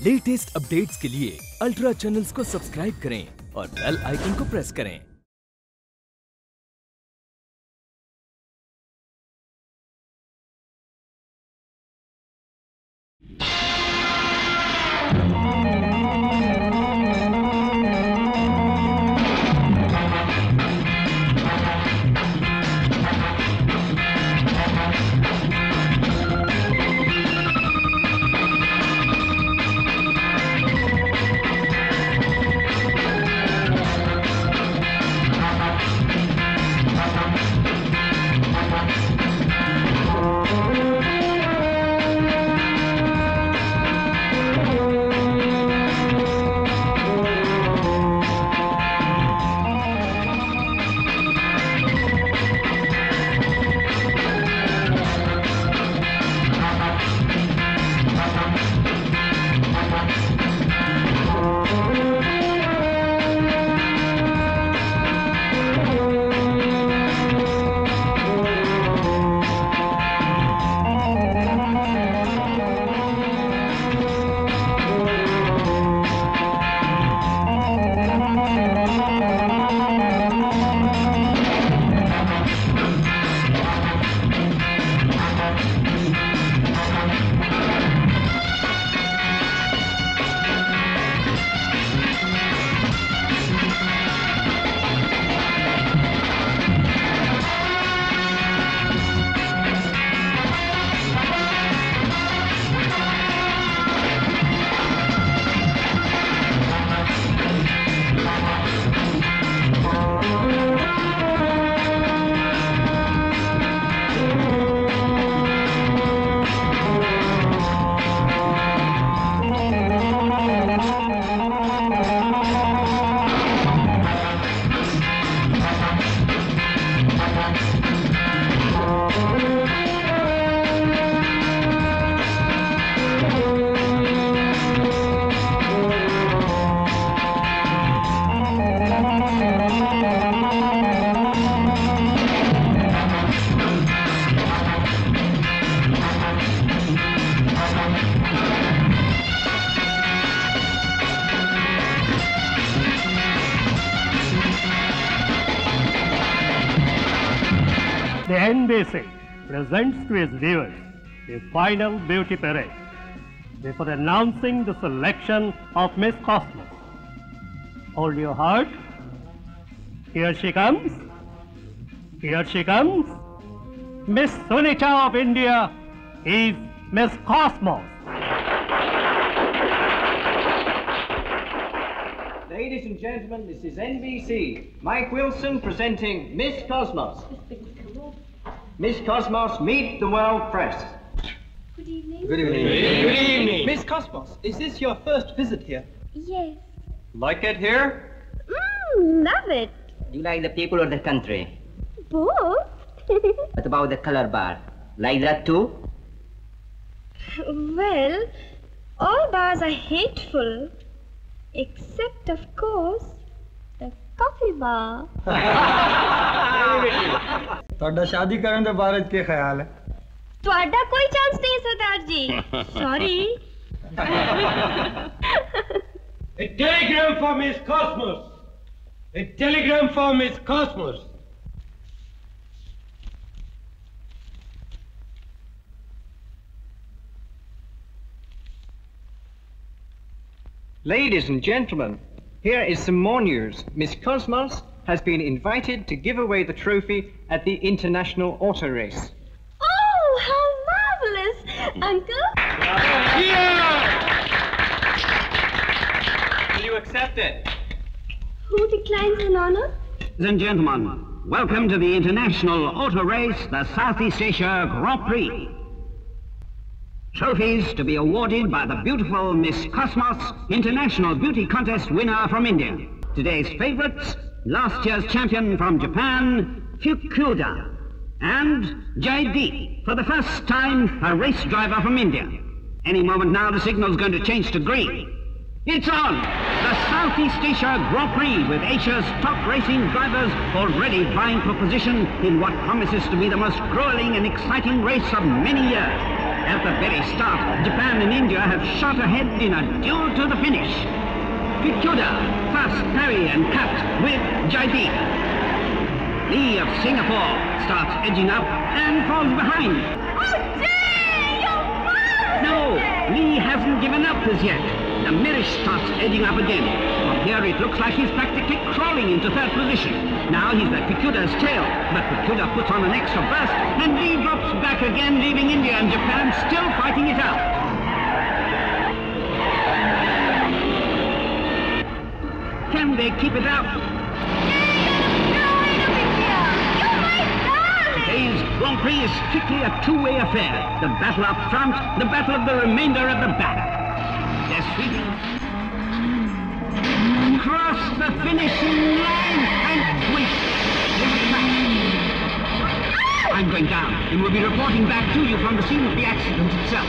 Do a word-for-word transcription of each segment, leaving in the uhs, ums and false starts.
Latest updates के लिए ultra channels को सब्सक्राइब करें और बेल आइकन को प्रेस करें। The N B C presents to its viewers the final beauty parade before announcing the selection of Miss Cosmos. Hold your heart. Here she comes. Here she comes. Miss Sunita of India is Miss Cosmos. Ladies and gentlemen, this is N B C. Mike Wilson presenting Miss Cosmos. Miss Cosmos, meet the world press. Good evening. Good evening. Good evening. Miss Cosmos, is this your first visit here? Yes. Like it here? Mmm, love it. Do you like the people or the country? Both. What about the color bar? Like that too? Well, all bars are hateful. Except, of course, the coffee bar. ਤੁਹਾਡਾ ਸ਼ਾਦੀ ਕਰਨ ਦੇ ਬਾਰੇ ਕੀ ਖਿਆਲ ਹੈ? ਤੁਹਾਡਾ ਕੋਈ chance ਨਹੀਂ Sardar ji. Sorry. A telegram for Miss Cosmos. A telegram for Miss Cosmos. Ladies and gentlemen, here is some more news. Miss Cosmos has been invited to give away the trophy at the International Auto Race. Oh, how marvelous. Uncle? Will you accept it? Who declines an honor? Ladies and gentlemen, welcome to the International Auto Race, the Southeast Asia Grand Prix. Trophies to be awarded by the beautiful Miss Cosmos, International Beauty Contest winner from India. Today's favourites, last year's champion from Japan, Fukuda, and Jaideep, for the first time a race driver from India. Any moment now the signal's going to change to green. It's on! The South Southeast Asia Grand Prix with Asia's top racing drivers already vying for position in what promises to be the most grueling and exciting race of many years. At the very start, Japan and India have shot ahead in a duel to the finish. Fukuda fast parry and cut with Jaideep. Lee of Singapore starts edging up and falls behind. Oh, Jay! You're fast! No, Lee hasn't given up as yet. The Mirish starts edging up again. From here it looks like he's practically crawling into third position. Now he's at Fukuda's tail, but Fukuda puts on an extra burst and Lee drops back again, leaving India and Japan still fighting it out. Can they keep it out? Today's Grand Prix is strictly a two-way affair. The battle up front, the battle of the remainder at the back. They're sweeping across the finishing line and wait. I'm going down and will be reporting back to you from the scene of the accident itself.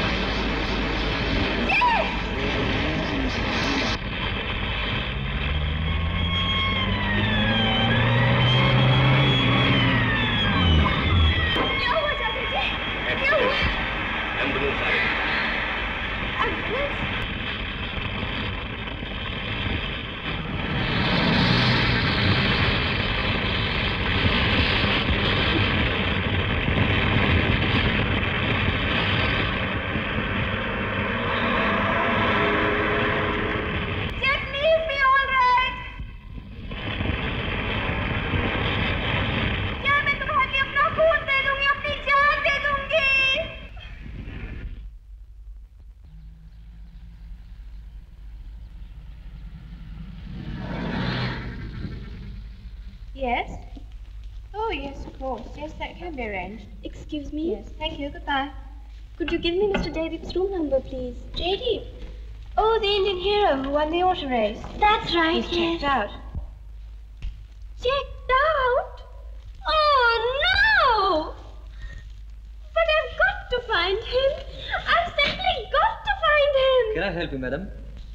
Yes? Oh, yes, of course. Yes, that can be arranged. Excuse me? Yes, thank you. Goodbye. Could you give me Mister Jaideep's room number, please? Jaideep? Oh, the Indian hero who won the auto race. That's right, He's yes. checked out. Checked out? Oh, no! But I've got to find him. I've simply got to find him. Can I help you, madam?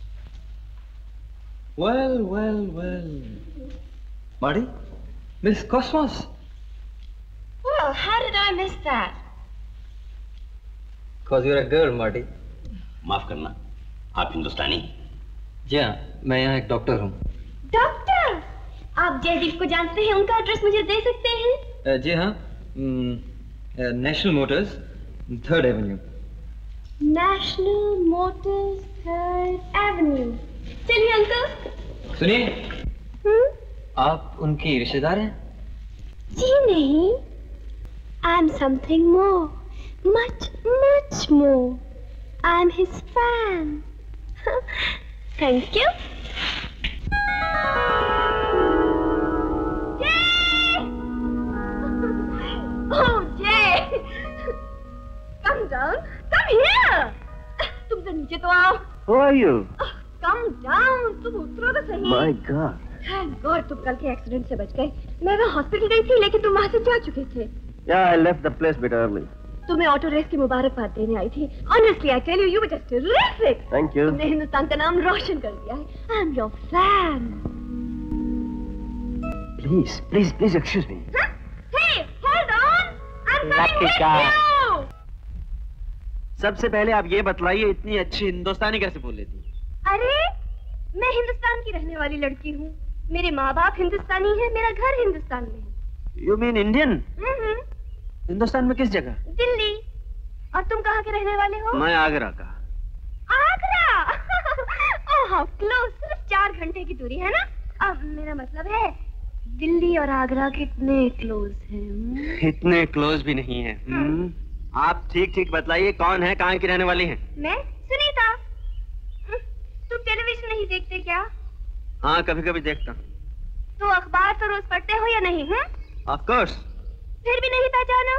Well, well, well. Marty? Miss Cosmos? Well, how did I miss that? Because you're a girl, Marty. माफ करना, आप हिंदुस्तानी? जी हाँ, मैं यहाँ एक doctor हूँ। Doctor? आप जयदीप को जानते हैं? उनका एड्रेस मुझे दे सकते हैं? जी हाँ, National Motors, Third Avenue. National Motors, Third Avenue. चलिए अंकल। सुनिए। हम्म? आप उनकी रिश्तेदार हैं? जी नहीं। I'm something more, much, much more. I'm his fan. Thank you. Jay! Oh, Jay! Come down. Come here. तुम तो नीचे तो आओ. Who are you? Come down. तुम उतरो तो सही. My God. Thank God तुम कल के एक्सीडेंट से बच गए. मैं वहाँ हॉस्पिटल गई थी लेकिन तुम वहाँ से जा चुके थे. Yeah, I left the place a bit early. तुम्हें ऑटो रेस की मुबारकबाद देने आई थी. Honestly, I tell you, you were just terrific. Thank you. तुमने हिंदुस्तान का नाम रोशन कर दिया है. I'm your fan. Please, please, please excuse me. Huh? Hey, hold on. I'm coming with guy. you. सबसे पहले आप ये बतलाइए इतनी अच्छी हिंदुस्तानी कैसे बोल लेती? अरे, मैं हिंदुस्तान की रहने वाली लड़की हूँ. मेरे माँ बाप हिंदुस्तानी हैं. मेरा घर हिंदुस्तान में है. You mean Indian? हम्म. हिंदुस्तान में किस जगह? दिल्ली. और तुम कहाँ के रहने वाले हो? मैं आगरा का. आगरा? Oh, how close. सिर्फ चार घंटे की दूरी है ना? अब मेरा मतलब है दिल्ली और आगरा कितने क्लोज हैं? इतने क्लोज भी नहीं है. hmm? आप ठीक ठीक बतलाइए कौन है, कहाँ की रहने वाली हैं? मैं सुनीता. तुम टेलीविजन नहीं देखते क्या? हाँ, कभी कभी देखता. तो अखबार तो रोज पढ़ते हो या नहीं? हैं? Of course. फिर भी नहीं पहचाना?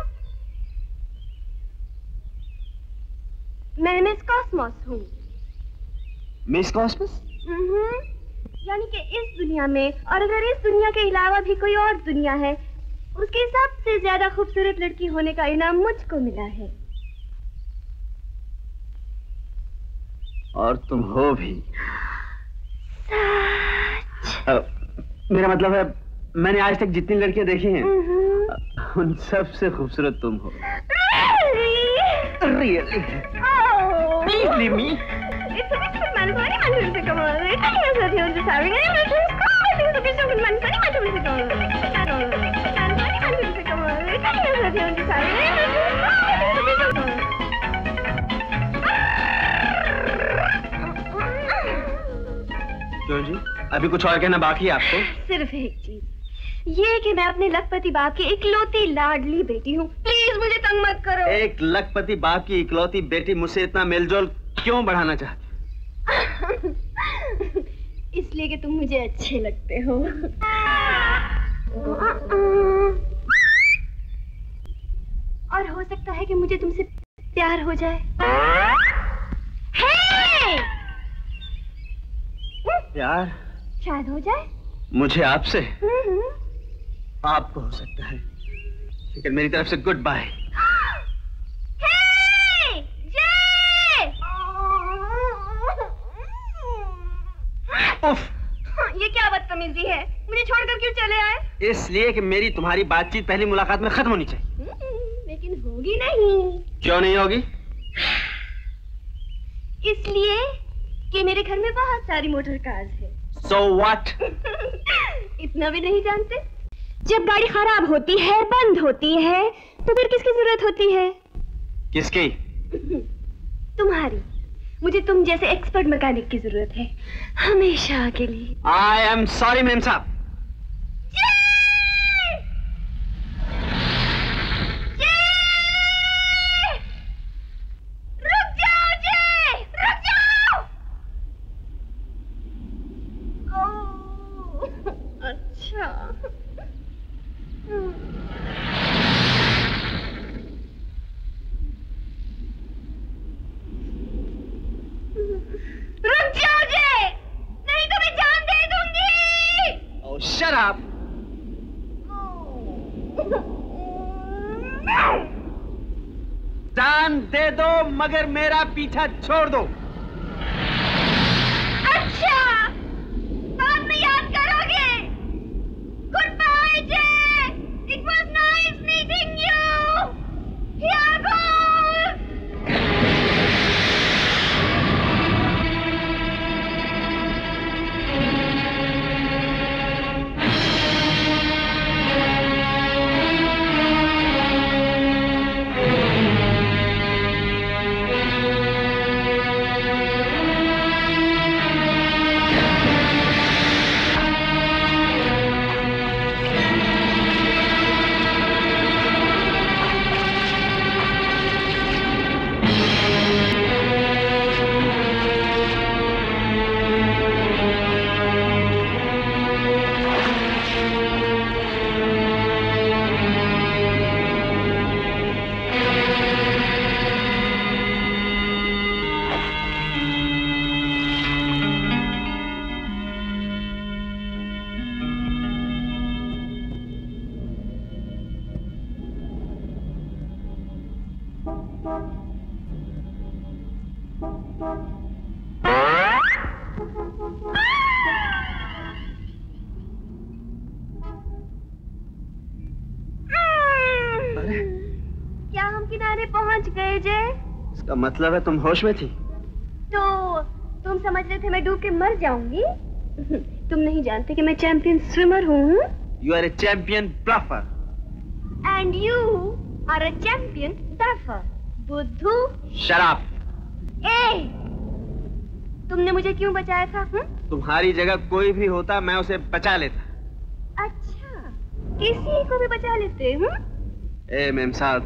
मैं मिस कॉस्मोस हूँ. Miss Cosmos? हम्म. यानी कि इस दुनिया में, और अगर इस दुनिया के अलावा भी कोई और दुनिया है, उसकी सबसे ज्यादा खूबसूरत लड़की होने का इनाम मुझको मिला है. और तुम हो भी. आ, मेरा मतलब है मैंने आज तक जितनी लड़कियां देखी हैं उन सब से खूबसूरत तुम हो। Really? Oh. Please leave me. It's a bit of man funny man who's a come on. It's a little bit of sorry. I'm not sure. It's a bit of man funny man who's a come on. Man funny man who's a come on. It's a little bit of sorry. I'm not sure. It's a bit of क्यों जी? अभी कुछ और कहना बाकी है आपको? सिर्फ एक चीज, ये कि मैं अपने लखपति बाप की इकलौती लाडली बेटी हूँ। प्लीज मुझे तंग मत करो। एक लखपति बाप की इकलौती बेटी मुझसे इतना मेलजोल क्यों बढ़ाना चाहती? इसलिए कि तुम मुझे अच्छे लगते हो। और हो सकता है कि मुझे तुमसे प्यार हो जाए। हे! प्यार शायद हो जाए मुझे आपसे। आपको हो सकता है, लेकिन मेरी तरफ से गुड बाय। ये क्या बदतमीजी है? मुझे छोड़कर क्यों चले आए? इसलिए कि मेरी तुम्हारी बातचीत पहली मुलाकात में खत्म होनी चाहिए। लेकिन होगी नहीं। क्यों नहीं होगी? इसलिए कि मेरे घर में बहुत सारी मोटर कार्स है। So what? इतना भी नहीं जानते? जब गाड़ी खराब होती है, बंद होती है, तो फिर किसकी जरूरत होती है? किसकी? तुम्हारी। मुझे तुम जैसे एक्सपर्ट मैकेनिक की जरूरत है, हमेशा के लिए। I am sorry मैम साहब। रुक जाओ जे, नहीं तो मैं जान दे दूंगी। Oh, shut up. जान दे दो मगर मेरा पीछा छोड़ दो। अच्छा, बाद में याद करोगे। Good bye Jay, it was nice meeting you. Here goes. क्या हम किनारे पहुंच गए जे? इसका मतलब है तुम होश में थी? तो तुम समझ रहे थे मैं डूब के मर जाऊंगी? तुम नहीं जानते कि मैं चैंपियन स्विमर हूँ। You are a champion bluffer. And you are a champion surfer. बुद्धू। Shut up. ए, तुमने मुझे क्यों बचाया था? हुँ? तुम्हारी जगह कोई भी होता मैं उसे बचा लेता। अच्छा, किसी को भी बचा लेते हैं? ए मैम साहब,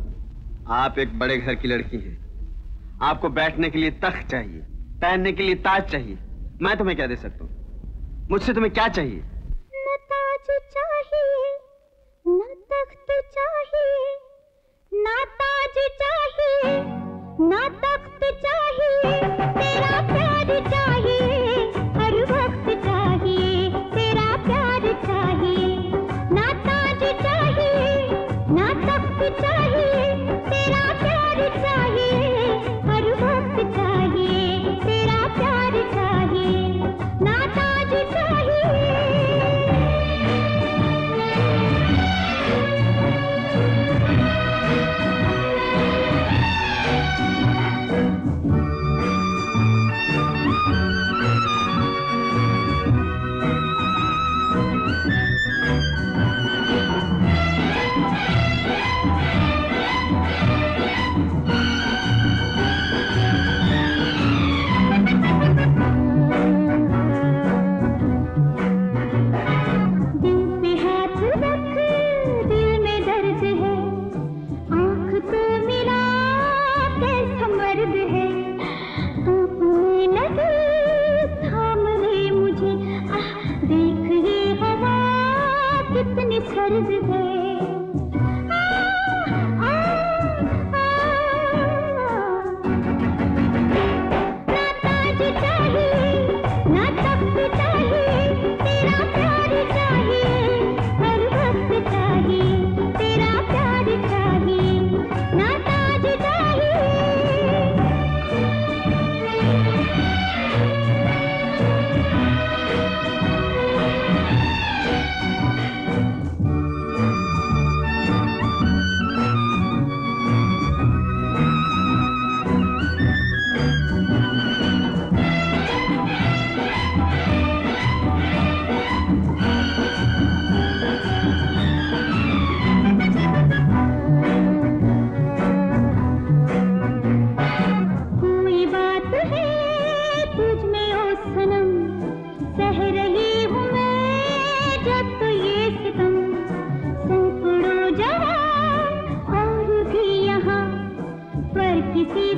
आप एक बड़े घर की लड़की हैं। आपको बैठने के लिए तख्त चाहिए, पहनने के लिए ताज चाहिए। मैं तुम्हें क्या दे सकता हूँ? मुझसे तुम्हें क्या चाहिए? न ताज चाहिए, न तख्त चाहिए, न ताज चाहिए, न तख्त चाहिए, तेरा प्यार चाहिए, हर वक्त चाहिए, तेरा प्यार चाहिए। न ताज चाहिए, न तख्त चाहिए, तेरा प्यार चाहिए, हर वक्त चाहिए, तेरा प्यार चाहिए। न ताज चाहिए,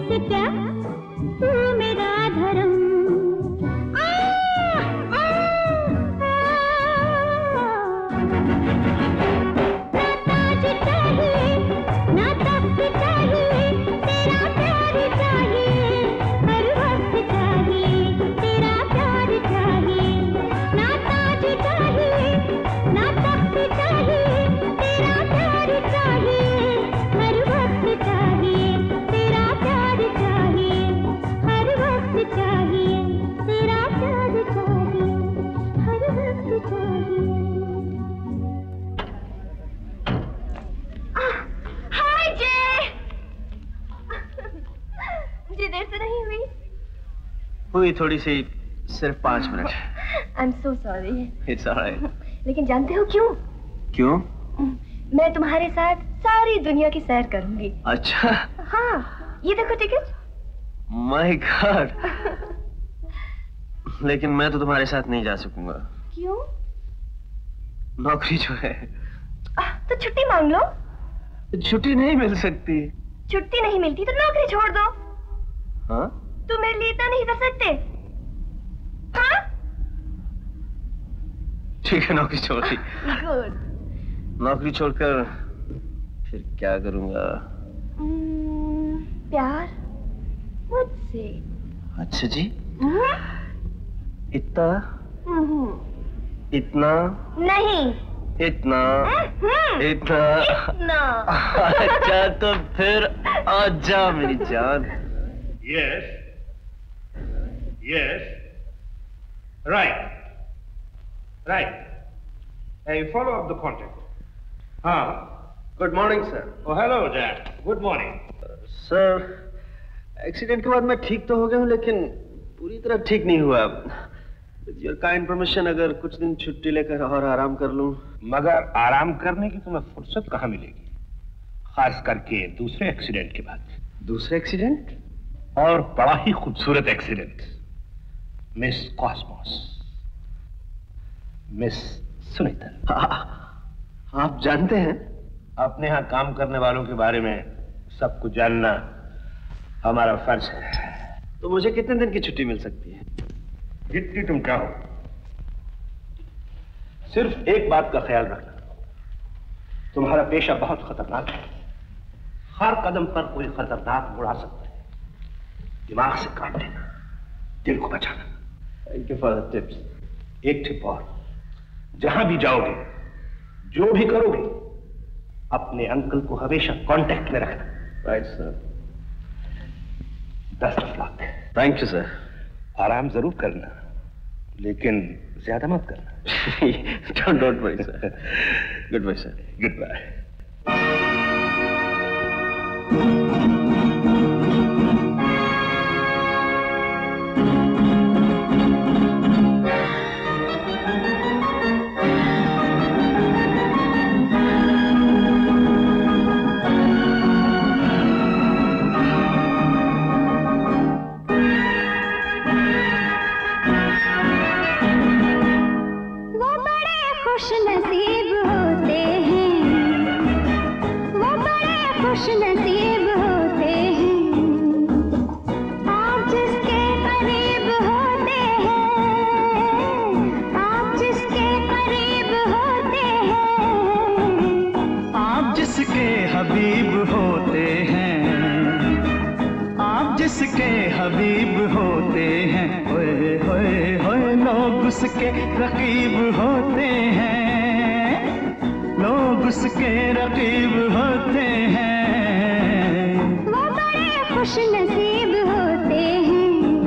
मुझसे क्या तू मेरा धर्म आ, आ, आ, ना ताज चाहिए ना तख्त चाहिए तेरा प्यार चाहिए हर वक्त चाहिए तेरा प्यार चाहिए ना ताज चाहिए ना तख्त चाहिए तेरा प्यार चाहिए हर वक्त चाहिए तेरा प्यार चाहिए हर वक्त चाहिए तेरा प्यार चाहिए हर वक्त चाहिए। हाय जय, मुझे देर से नहीं हुई? हुई थोड़ी सी, सिर्फ पाँच minute. I am so sorry. It's alright. लेकिन जानते हो क्यों? क्यों? मैं तुम्हारे साथ सारी दुनिया की सैर करूंगी। अच्छा। हाँ, ये देखो टिकट। My God. लेकिन मैं तो तुम्हारे साथ नहीं जा सकूंगा। क्यों? नौकरी जो है। आ, तो छुट्टी मांग लो। छुट्टी नहीं मिल सकती। छुट्टी नहीं मिलती तो नौकरी छोड़ दो। हाँ? तुम मेरे लिए इतना नहीं कर सकते? हाँ? ठीक है, नौकरी छोड़ दी। गुड। नौकरी छोड़कर फिर क्या करूंगा? hmm, प्यार मुझसे। अच्छा जी। hmm? इतना hmm. इतना नहीं, इतना hmm. इतना इतना। अच्छा तो फिर आजा मेरी जान। Yes. Yes. Right. Right. Hey, follow up the contact. Huh? Good morning sir. Oh, hello, Jack. Good morning. Sir, accident के बाद मैं ठीक तो हो गया हूँ, लेकिन पूरी तरह ठीक नहीं हुआ। विद योर काइंड परमिशन अगर कुछ दिन छुट्टी लेकर और आराम कर लूँ। मगर आराम करने की तुम्हें फुर्सत कहाँ मिलेगी, खास करके दूसरे एक्सीडेंट के बाद। दूसरे एक्सीडेंट? और बड़ा ही खूबसूरत accident. Miss Cosmos, Miss Sunita. आप जानते हैं? अपने यहाँ काम करने वालों के बारे में सब कुछ जानना हमारा फर्ज है। तो मुझे कितने दिन की छुट्टी मिल सकती है? जितनी तुम चाहो। सिर्फ एक बात का ख्याल रखना, तुम्हारा पेशा बहुत खतरनाक है। हर कदम पर कोई खतरनाक बुढ़ा सकता है। दिमाग से काम लेना, दिल को बचाना। Thank you for the tips. एक टिप और, जहां भी जाओगे, जो भी करोगे, अपने अंकल को हमेशा कांटेक्ट में रखना। Right sir. Best of luck. Thank you sir. आराम जरूर करना, लेकिन ज्यादा मत करना। Don't don't worry sir. Good bye sir. Good bye. खुश नसीब होते हैं, वो बड़े खुश नसीब होते हैं, आप जिसके करीब होते हैं, आप जिसके करीब होते हैं, आप जिसके हबीब होते हैं, आप जिसके हबीब होते हैं, होए होए होए लोग उसके रकीब होते हैं, लोग उसके रकीब होते हैं, वो बड़े खुश नसीब होते हैं।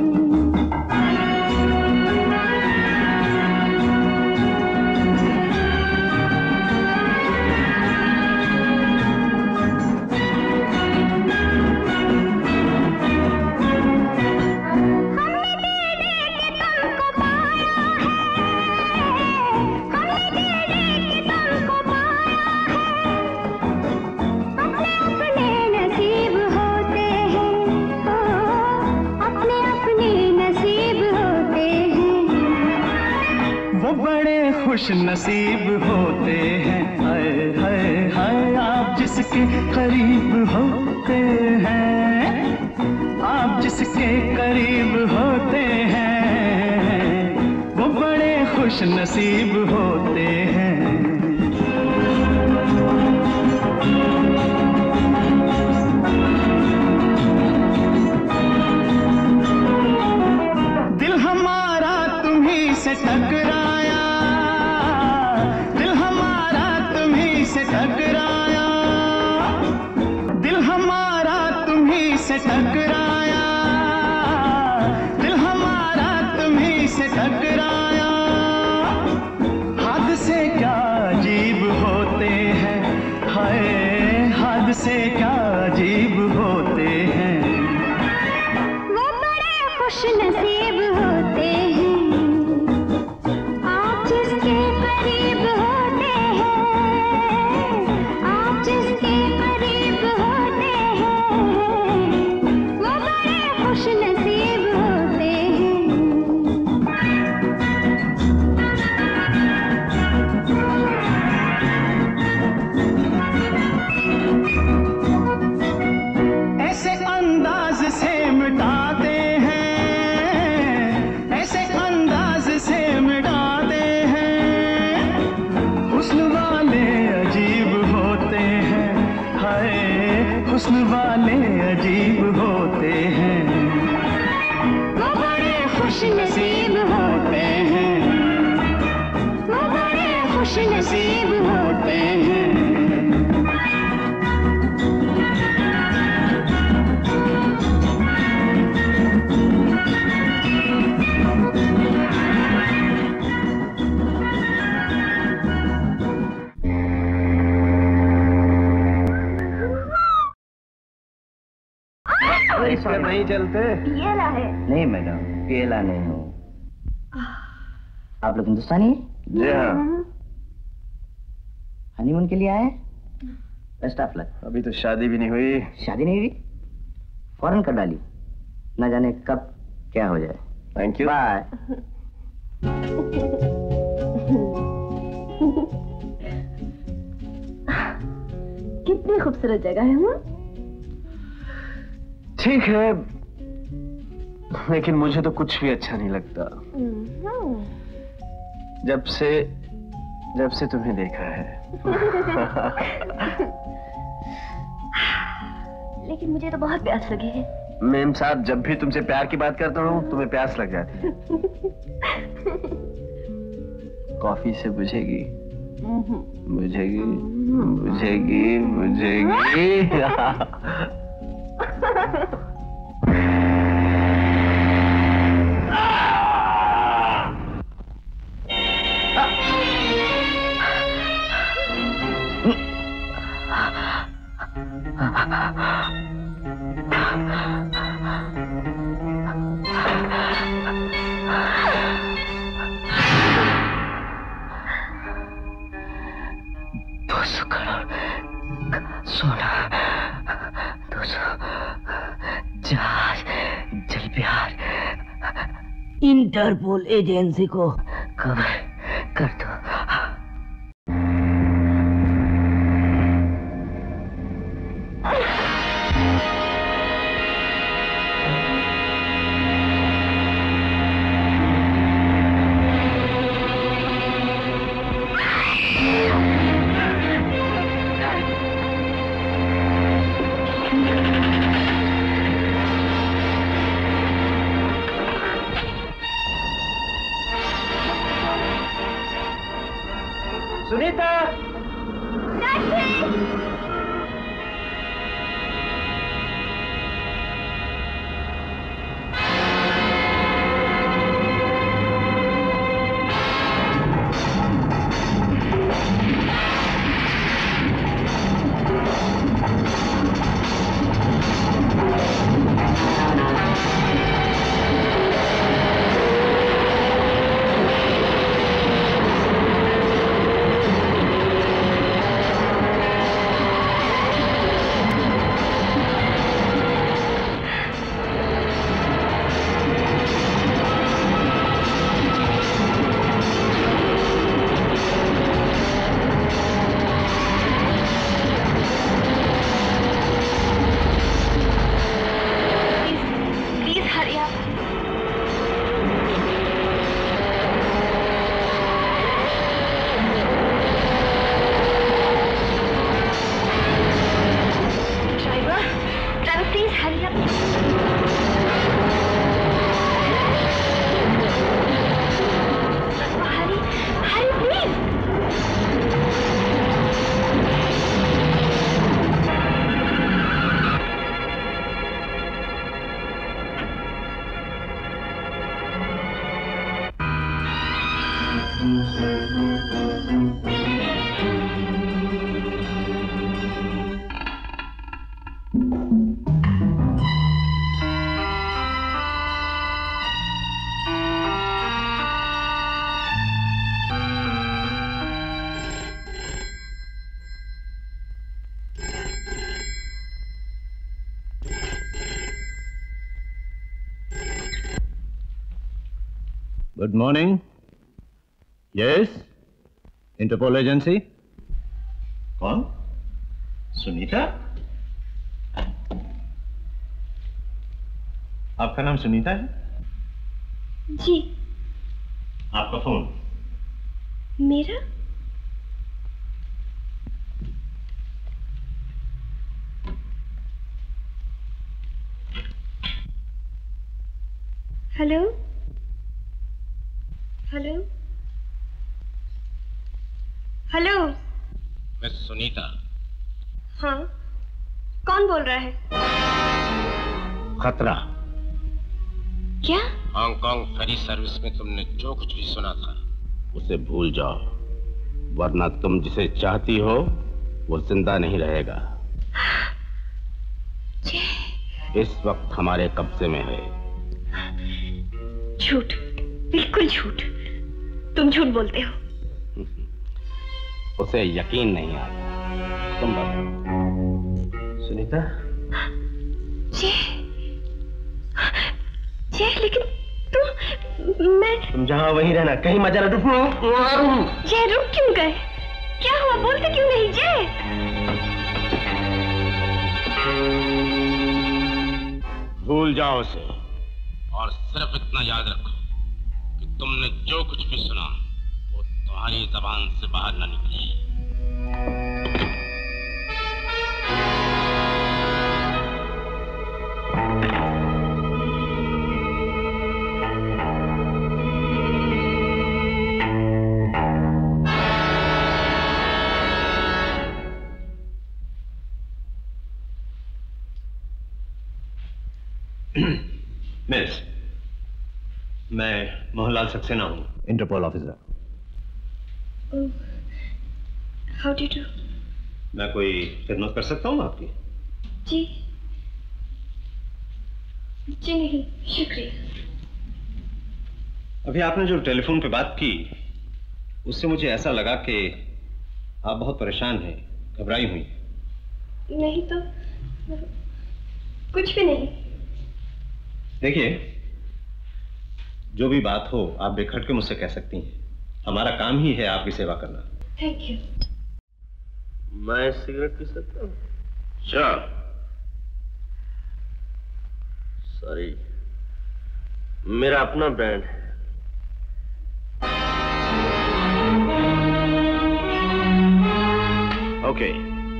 खुश नसीब होते हैं, हाय हाय हाय आप जिसके करीब होते हैं, करीब होते हैं वो बड़े खुश नसीब होते हैं। दिल हमारा तुम्हीं से टकराया, दिल हमारा तुम्हीं से टकराया, दिल हमारा तुम्हीं से टकराया, दिल हमारा तुम्हीं से टकराया। हादसे क्या अजीब होते हैं, हाय हादसे क्या अजीब होते हैं। वो बड़े खुश नसीब होते हैं आप जिसके करीब होते हैं, आप जिसके करीब होते हैं वो बड़े खुश नसीब होते हैं। ऐसे अंदाज से मिटाते हैं, ऐसे अंदाज से मिटाते हैं। हुस्न वाले अजीब होते हैं, हाय हुस्न वाले अजीब होते हैं। वो बड़े खुश नसीब होते हैं, वो बड़े खुश नसीब होते हैं। इसमें नहीं चलते। पियला है। नहीं मैडम, पियला नहीं हूँ। आप लोग हिंदुस्तानी हैं? जी हाँ। हनीमून के लिए आए? Best of luck. अभी तो शादी भी नहीं हुई। शादी नहीं हुई? फौरन कर डाली, न जाने कब क्या हो जाए। Thank you. बाय। कितनी खूबसूरत जगह है वो। ठीक है, लेकिन मुझे तो कुछ भी अच्छा नहीं लगता जब से जब से तुम्हें देखा है। लेकिन मुझे तो बहुत प्यास लगी है। मेम साहब, जब भी तुमसे प्यार की बात करता हूँ तुम्हें प्यास लग जाती है। कॉफी से बुझेगी बुझेगी बुझेगी बुझेगी। दो सौ करोड़ सोना, दो सौ जहाज, जल बिहार, इंटरपोल एजेंसी को खबर कर दो। Please hurry up. Hurry, hurry, please. Good morning. Yes? Interpol Agency? कौन? सुनीता? आपका नाम सुनीता है? जी। आपका फोन? मेरा? Hello? Hello? Hello? Miss Sunita. हाँ, कौन बोल रहा है? खतरा। क्या? हांगकांग फेरी सर्विस में तुमने जो कुछ भी सुना था उसे भूल जाओ, वरना तुम जिसे चाहती हो वो जिंदा नहीं रहेगा। इस वक्त हमारे कब्जे में है। झूठ, बिल्कुल झूठ। तुम झूठ बोलते हो। उसे यकीन नहीं आता। तुम बताओ। सुनीता? जय, जय, लेकिन तुम, मैं तुम जहां वहीं रहना, कहीं मजा ना डूबो। जय, रुक क्यों गए? क्या हुआ? बोलते क्यों नहीं? जय, भूल जाओ उसे और सिर्फ इतना याद रखो कि तुमने जो कुछ भी सुना वो तुम्हारी जबान से बाहर न निकले। मिस, मैं मोहनलाल सक्सेना हूँ, Interpol officer. How do do? मैं कोई खिदमत कर सकता हूँ आपकी? जी जी नहीं, शुक्रिया। अभी आपने जो टेलीफोन पे बात की उससे मुझे ऐसा लगा कि आप बहुत परेशान हैं, घबराई हुई। नहीं तो कुछ भी नहीं। देखिए, जो भी बात हो आप बेखट के मुझसे कह सकती हैं। हमारा काम ही है आपकी सेवा करना। Thank you. मैं सिगरेट पी सकता हूँ? श्योर। सॉरी, मेरा अपना ब्रांड है। ओके।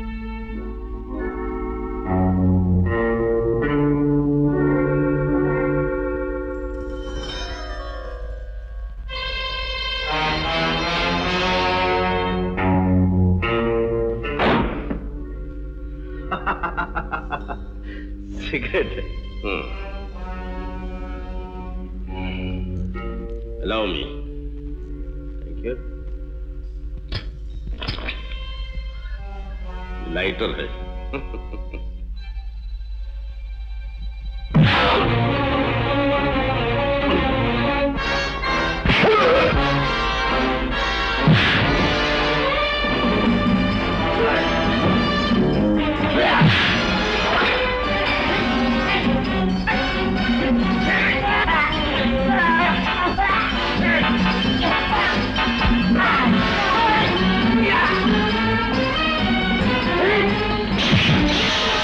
सिगरेट है। Allow me. Thank you. Lighter है। Yeah.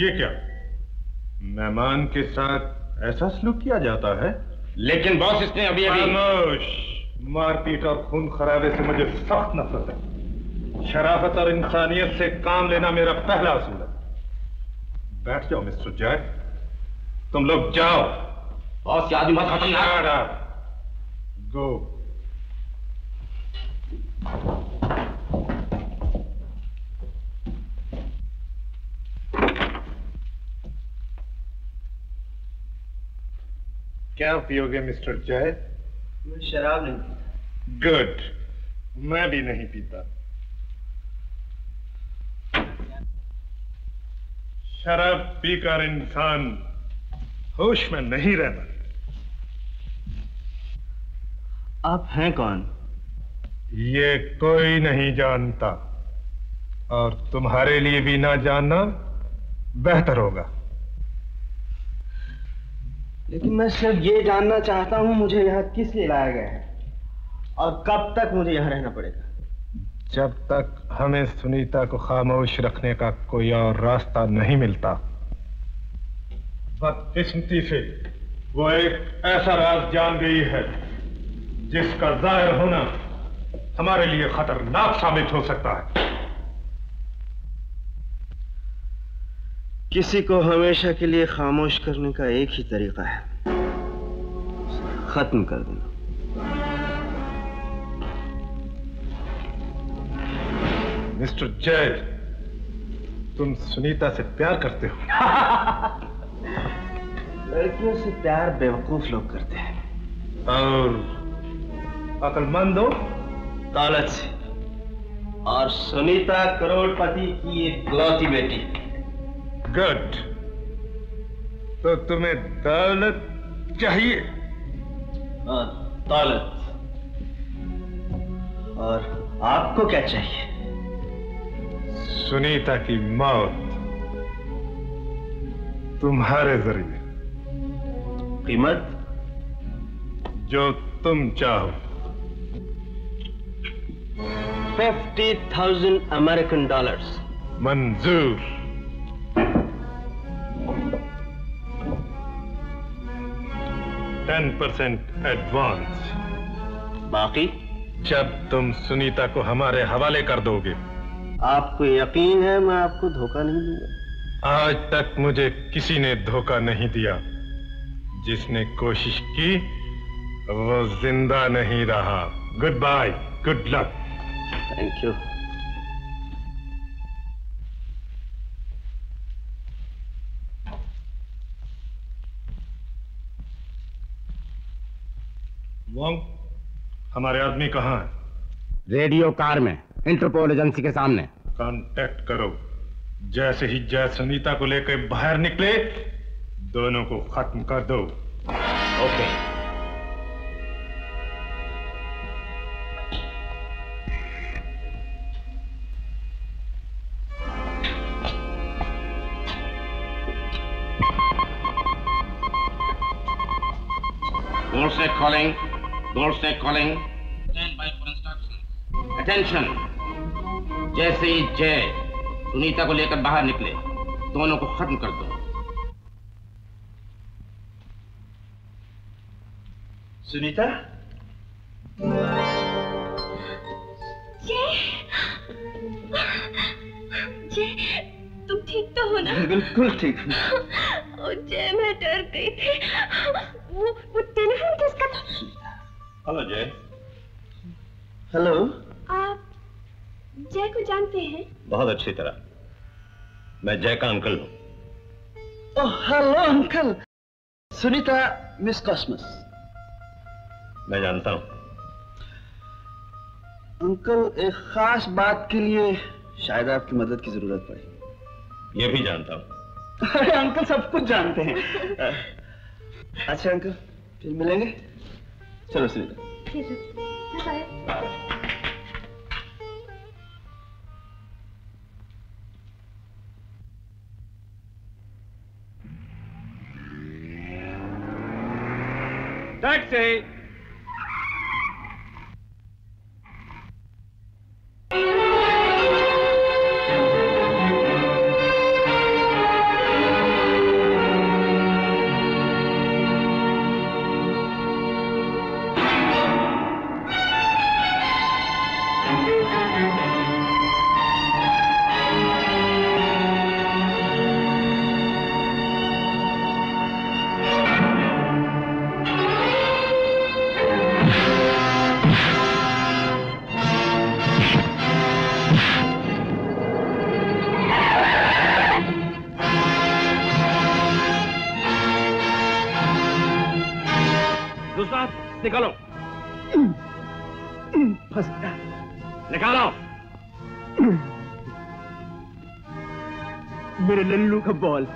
ये क्या, मेहमान के साथ ऐसा सलूक किया जाता है? लेकिन बॉस इसने अभी अभी खामोश। मारपीट और खून खराबे से मुझे सख्त नफरत है। शराफत और इंसानियत से काम लेना मेरा पहला असूल है। बैठ जाओ मिस्टर जय, तुम लोग जाओ। बॉस ये आदमी बहुत खतरनाक। गो। क्या पियोगे मिस्टर जय? मैं शराब नहीं पीता। गुड, मैं भी नहीं पीता। शराब पीकर इंसान होश में नहीं रहता। आप हैं कौन? ये कोई नहीं जानता, और तुम्हारे लिए भी ना जानना बेहतर होगा। लेकिन मैं सिर्फ ये जानना चाहता हूं मुझे यहाँ किस लिए लाया गया है और कब तक मुझे यहाँ रहना पड़ेगा। जब तक हमें सुनीता को खामोश रखने का कोई और रास्ता नहीं मिलता। बदकिस्मती से वो एक ऐसा राज जान गई है जिसका जाहिर होना हमारे लिए खतरनाक साबित हो सकता है। किसी को हमेशा के लिए खामोश करने का एक ही तरीका है, खत्म कर देना। मिस्टर जय, तुम सुनीता से प्यार करते हो? लड़कियों से प्यार बेवकूफ लोग करते हैं। और अक्लमंद हो? दौलत से। और सुनीता करोड़पति की एक इकलौती बेटी। गुड, तो तुम्हें दौलत चाहिए? हाँ, दौलत। और आपको क्या चाहिए? सुनीता की मौत तुम्हारे जरिए। कीमत? जो तुम चाहो। Fifty thousand American dollars. मंजूर। Ten percent advance. बाकी जब तुम सुनीता को हमारे हवाले कर दोगे। आपको यकीन है मैं आपको धोखा नहीं दूंगा? आज तक मुझे किसी ने धोखा नहीं दिया। जिसने कोशिश की वो जिंदा नहीं रहा। Good bye, good luck. Thank you. Wong, हमारे आदमी कहाँ है? रेडियो कार में, इंटरपोल एजेंसी के सामने। कांटेक्ट करो। जैसे ही जय सुनीता को लेकर बाहर निकले दोनों को खत्म कर दो। Okay. Doorstep calling. Doorstep calling. Stand by for instructions. Attention. जैसे ही जय सुनीता को लेकर बाहर निकले दोनों को खत्म कर दो। सुनीता? जय, जय, तुम ठीक तो हो ना? बिल्कुल ठीक हूँ। ओ जय, मैं डर गई थी। वो वो टेलीफोन किसका था? हेलो जय। हेलो। आप जय को जानते हैं? बहुत अच्छी तरह। मैं जय का अंकल हूँ। Oh hello uncle. Sunita Miss Cosmos. मैं जानता हूँ। अंकल, एक खास बात के लिए शायद आपकी मदद की जरूरत पड़े। ये भी जानता हूँ। अरे अंकल सब कुछ जानते हैं। अच्छा अंकल, फिर मिलेंगे। चलो सुनीता। ठीक है। बाय। टैक्सी। दूसरा निकालो। फंस गया। निकालो। मेरे लल्लू का ball.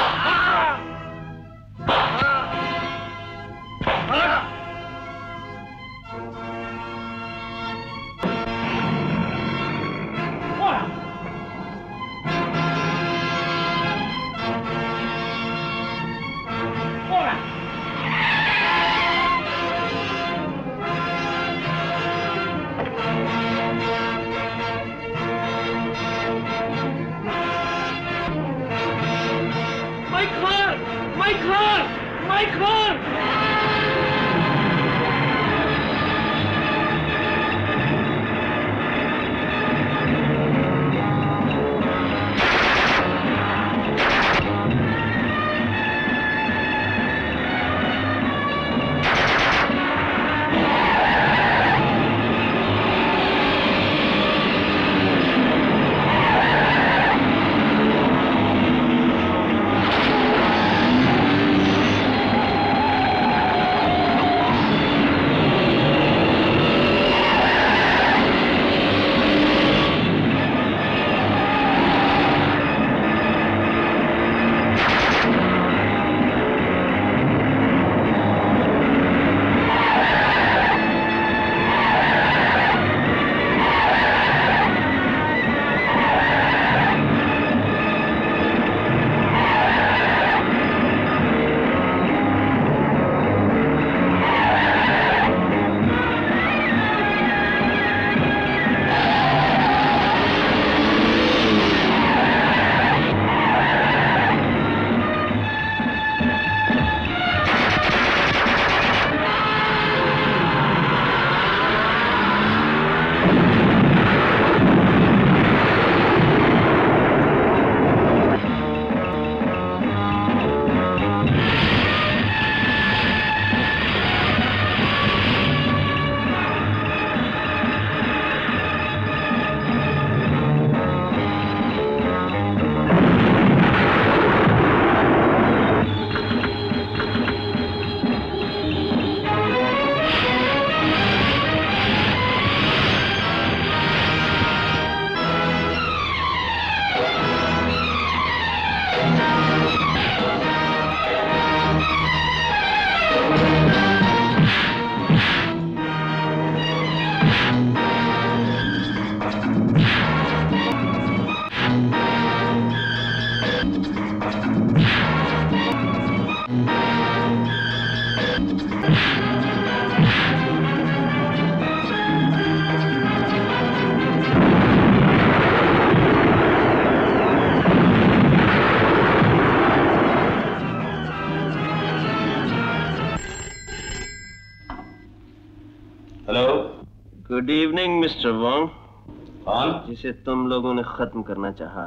Good evening mister Wong. कौन? जिसे तुम लोगों ने खत्म करना चाहा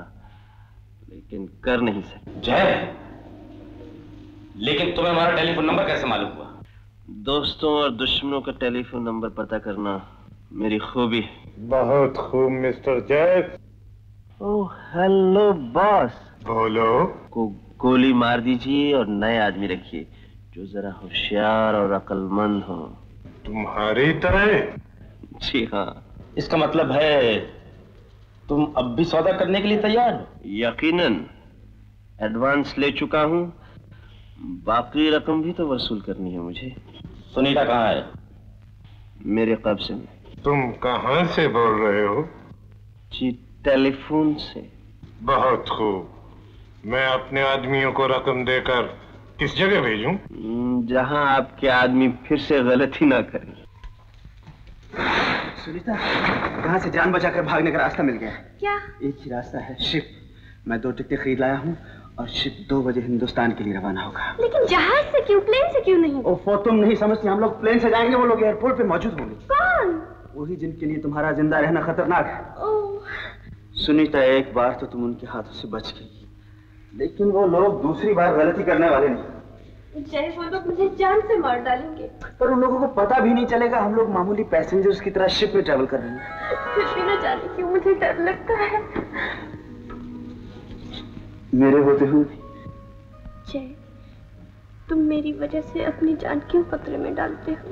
लेकिन कर नहीं सके। जय, लेकिन तुम्हें हमारा टेलीफोन नंबर कैसे मालूम हुआ? दोस्तों और दुश्मनों का टेलीफोन नंबर पता करना मेरी खूबी। बहुत खूब mister Jay. Oh hello boss. बोलो। को गोली मार दीजिए और नए आदमी रखिए जो जरा होशियार और अक्लमंद हो। तुम्हारी तरह? जी हाँ। इसका मतलब है तुम अब भी सौदा करने के लिए तैयार हो? यकीनन। एडवांस ले चुका हूँ, बाकी रकम भी तो वसूल करनी है मुझे। सुनीता कहाँ है? मेरे कब्जे में। तुम कहाँ से बोल रहे हो? जी टेलीफोन से। बहुत खूब। मैं अपने आदमियों को रकम देकर किस जगह भेजूं? जहां आपके आदमी फिर से गलती ना करें। सुनीता, कहाँ से जान बचाकर भागने का रास्ता मिल गया। क्या? एक ही रास्ता है, शिप। मैं दो टिकटें खरीद लाया हूँ और शिप दो बजे हिंदुस्तान के लिए रवाना होगा। लेकिन जहाज से क्यों, प्लेन से क्यों नहीं? ओफो, तुम नहीं समझती, हम लोग प्लेन से जाएंगे, वो लोग एयरपोर्ट पे मौजूद होंगे। कौन? वही जिनके लिए तुम्हारा जिंदा रहना खतरनाक है। ओह। सुनीता, एक बार तो तुम उनके हाथों से बच गई, लेकिन वो लोग दूसरी बार गलती करने वाले नहीं। जय, वो लोग मुझे जान से मार डालेंगे। पर उन लोगों को पता भी नहीं चलेगा हम लोग मामूली पैसेंजर्स की तरह शिप में ट्रैवल कर रहे हैं। फिर भी न जाने क्यों मुझे डर लगता है। मेरे होते हुए। जय, तुम मेरी वजह से अपनी जान क्यों खतरे में डालते हो?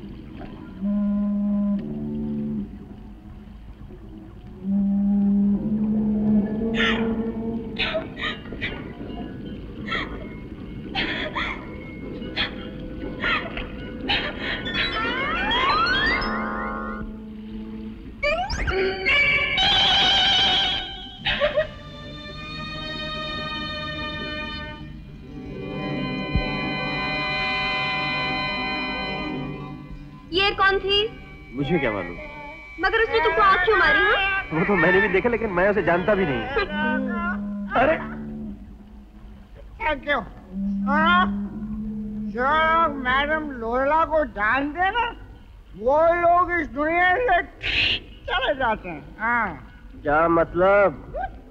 ये कौन थी? मुझे क्या मालूम? मगर उसने तुमको आँख क्यों मारी? है वो तो मैंने भी देखा, लेकिन मैं उसे जानता भी नहीं। अरे क्यों? हाँ? जो लोग मैडम लोला को जानते हैं ना, वो लोग इस दुनिया से चले जाते हैं। हाँ। क्या मतलब?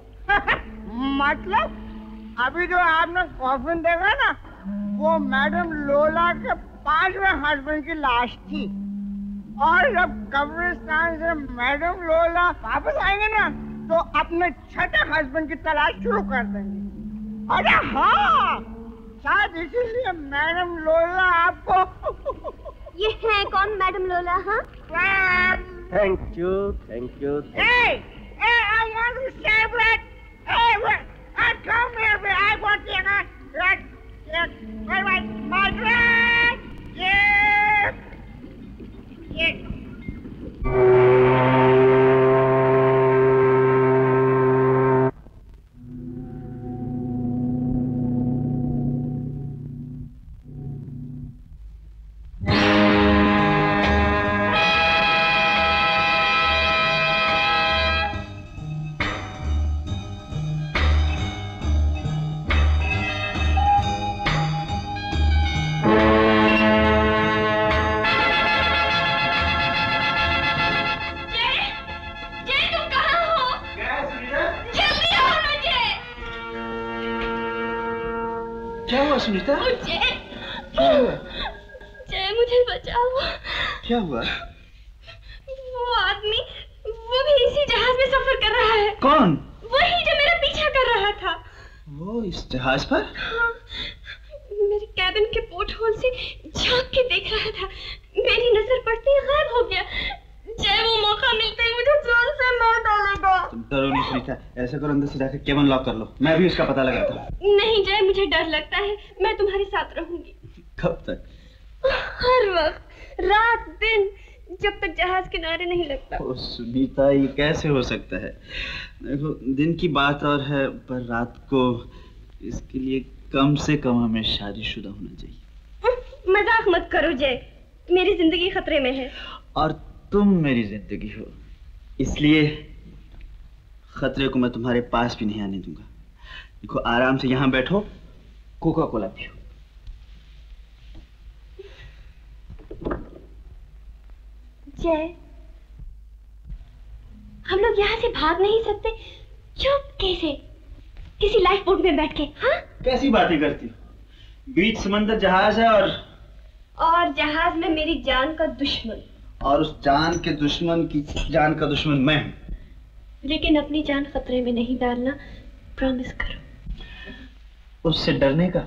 मतलब अभी जो आपने कॉफिन देखा ना, वो मैडम लोला के पांचवें हस्बैंड की लाश थी। और जब कब्रिस्तान से मैडम लोला वापस आएंगे ना, तो अपने छठे हस्बैंड की तलाश शुरू कर देंगे। अरे हाँ, शायद इसीलिए मैडम लोला आपको ये है कौन मैडम लोला? हाँ, thank you, thank you. Hey, hey, I want to say that. Hey, wait, I come here, but I want to get that. Wait, wait, my dress. Yeah, yeah. Sunita, मुझे क्या हुआ? जय, मुझे बचाओ। क्या हुआ? वो आदमी, वो भी इसी जहाज में सफर कर रहा है। कौन? वही जो मेरा पीछा कर रहा था। वो इस जहाज पर? हाँ, मेरे कैबिन के पोर्ट होल से झांक के देख रहा था। मेरी नजर पड़ते ही गायब हो गया। जय, वो मौका मिलते ही मुझे जान से मार डालेगा। तुम डरो नहीं सुनीता, ऐसा करो अंदर से जाकर केबिन लॉक कर लो, मैं भी उसका पता लगाता हूँ। नहीं जय, मुझे डर लगता है। मैं तुम्हारे साथ रहूंगी। कब तक? हर वक्त, रात दिन, जब तक जहाज किनारे नहीं लगता। ओ सुनीता, ये कैसे हो सकता है? देखो, दिन की बात और है, पर रात को, इसके लिए कम से कम हमें शादीशुदा होना चाहिए। मजाक मत करो जय, मेरी जिंदगी खतरे में है। और तुम मेरी जिंदगी हो, इसलिए खतरे को मैं तुम्हारे पास भी नहीं आने दूंगा। देखो, आराम से यहाँ बैठो, कोका कोला पियो। जय, हम लोग यहाँ से भाग नहीं सकते? चुपके से किसी लाइफ बोट में बैठ के। हाँ? कैसी बातें करती हो? बीच समंदर जहाज है, और और जहाज में मेरी जान का दुश्मन, और उस जान के दुश्मन की जान का दुश्मन मैं हूं। लेकिन अपनी जान खतरे में नहीं डालना, प्रॉमिस करो। उससे डरने का?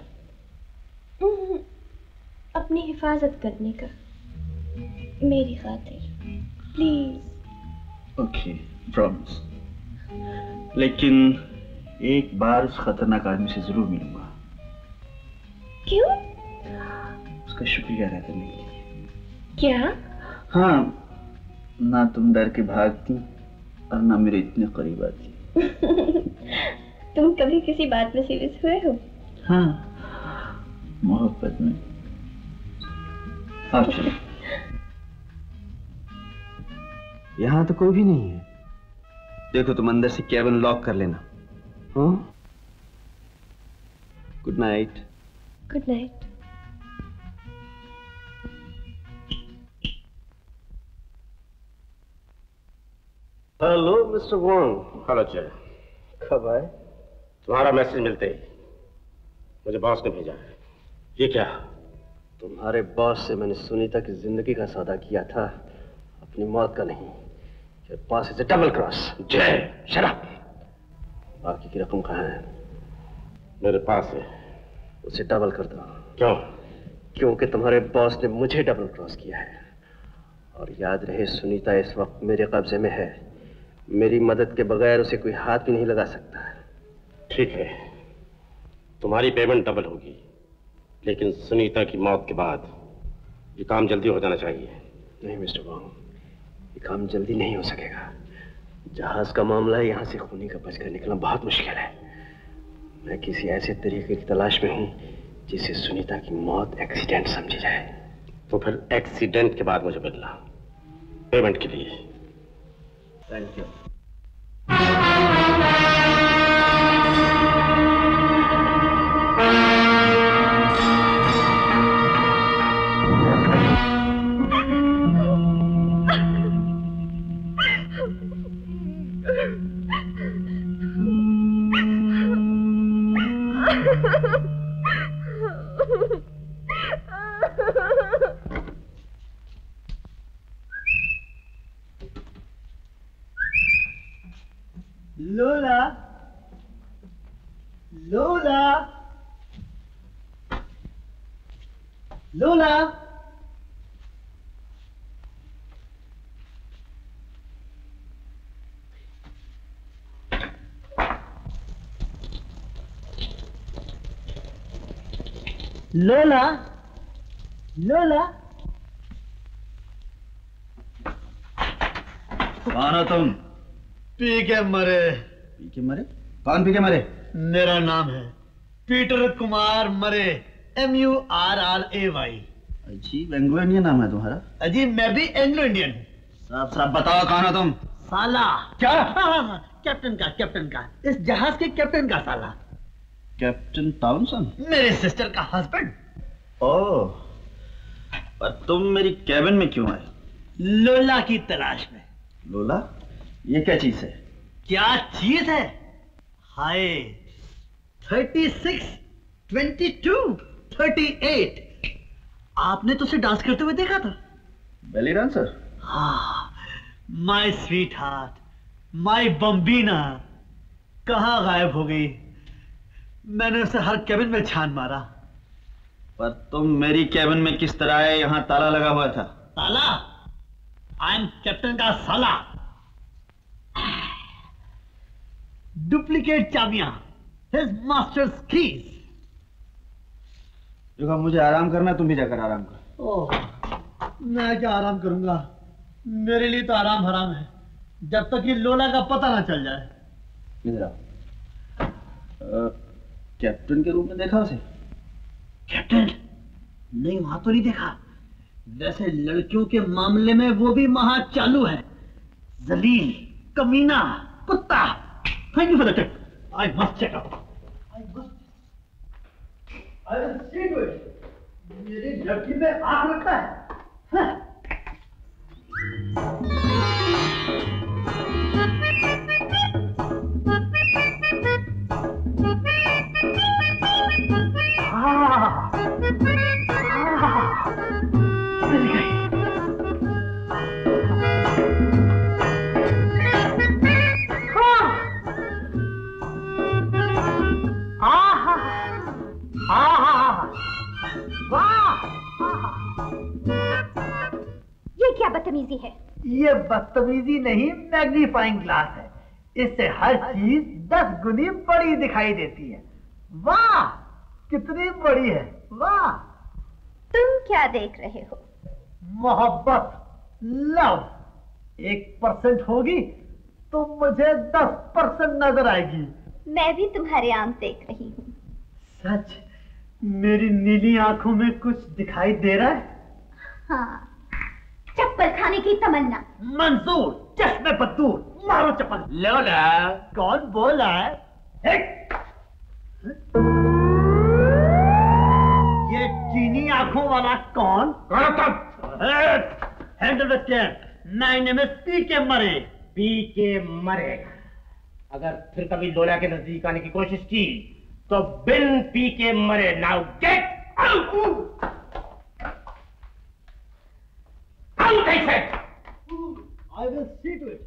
अपनी हिफाजत करने का, मेरी खातिर, प्लीज। Okay, promise. लेकिन एक बार उस खतरनाक आदमी से जरूर मिलूंगा। क्यों? उसका शुक्रिया अदा करने के लिए। क्या? हाँ, ना तुम डर के भागती और ना मेरे इतने करीब आती। तुम कभी किसी बात में सीरियस हुए हो? हाँ, मोहब्बत में। और चलो, यहाँ तो कोई भी नहीं है। देखो, तुम अंदर से केबिन लॉक कर लेना। हाँ? Good night. Good night. Hello mister Wong. Hello Jay, कब आए? तुम्हारा मैसेज मिलते ही मुझे बॉस ने भेजा है। ये क्या? तुम्हारे बॉस से मैंने सुनीता की जिंदगी का सौदा किया था, अपनी मौत का नहीं। ये boss is a double cross. Jay, shut up. बाकी की रकम कहाँ है? मेरे पास है। उसे डबल कर दो। क्यों? क्योंकि तुम्हारे बॉस ने मुझे डबल क्रॉस किया है। और याद रहे, सुनीता इस वक्त मेरे कब्जे में है। मेरी मदद के बगैर उसे कोई हाथ भी नहीं लगा सकता। ठीक है, तुम्हारी पेमेंट डबल होगी, लेकिन सुनीता की मौत के बाद ये काम जल्दी हो जाना चाहिए। नहीं मिस्टर वॉन्ग, ये काम जल्दी नहीं हो सकेगा। जहाज का मामला है, यहाँ से खूनी का बचकर निकलना बहुत मुश्किल है। मैं किसी ऐसे तरीके की तलाश में हूँ जिससे सुनीता की मौत एक्सीडेंट समझी जाए। तो फिर एक्सीडेंट के बाद मुझे मिलना, पेमेंट के लिए। Thank you. Lola, Lola, Lola, Lola, लोला। कौन हो तुम? P K Murray. P K मरे? कौन पी के मरे? मेरा नाम है Peter Kumar Murray, M U R R A Y. अजीब एंग्लो इंडियन नाम है तुम्हारा। अजीब, मैं भी एंग्लो इंडियन हूँ। साहब साहब बताओ कौन हो तुम? साला। क्या? हाँ, कैप्टन का, कैप्टन का, इस जहाज के कैप्टन का साला। Captain Townsend? मेरे सिस्टर का हस्बैंड। ओह, पर तुम मेरी कैबिन में क्यों आए? लोला की तलाश में। लोला? ये क्या चीज है? क्या चीज है? Hi, thirty six, twenty two, thirty eight. आपने तो उसे डांस करते हुए देखा था। Belly dancer? हाँ, my sweetheart, my bambina कहाँ गायब हो गई? मैंने उसे हर कैबिन में छान मारा। पर तुम मेरी कैबिन में किस तरह आए? यहाँ ताला लगा हुआ था। ताला? आई एम कैप्टन का साला। डुप्लीकेट चाबियां, हिज मास्टर्स कीज। देखो, मुझे आराम करना है, तुम भी जाकर आराम करो। ओह, मैं क्या आराम करूंगा? मेरे लिए तो आराम हराम है, जब तक ये लोला का पता ना चल जाए। इधर आओ। कैप्टन के रूम में देखा उसे? कैप्टन? नहीं, वहां तो नहीं देखा। वैसे लड़कियों के मामले में वो भी महा चालू है। जलील, कमीना, कुत्ता। Thank you for the tip. I must check out. I must I will see to it. मेरी लड़की में आग लगता है। हाँ। मिल गई। ये क्या बदतमीजी है? ये बदतमीजी नहीं, मैग्नीफाइंग ग्लास है। इससे हर चीज दस गुनी बड़ी दिखाई देती है। वाह, कितनी बड़ी है। वाह। तुम क्या देख रहे हो? मोहब्बत, लव। एक परसेंट होगी तो मुझे दस परसेंट नजर आएगी। मैं भी तुम्हारे आंख देख रही हूँ। सच? मेरी नीली आंखों में कुछ दिखाई दे रहा है? हाँ, चप्पल खाने की तमन्ना। मंजूर, चश्मे पर दूर, मारो चप्पल। लोला। कौन बोल रहा है? ये चीनी आंखों वाला कौन? Handle the cap. My name is P K Murray. P K मरे। अगर फिर कभी लोला के नजदीक आने की कोशिश की तो बिन P K Murray. Now get out. Out I said. I will see to it.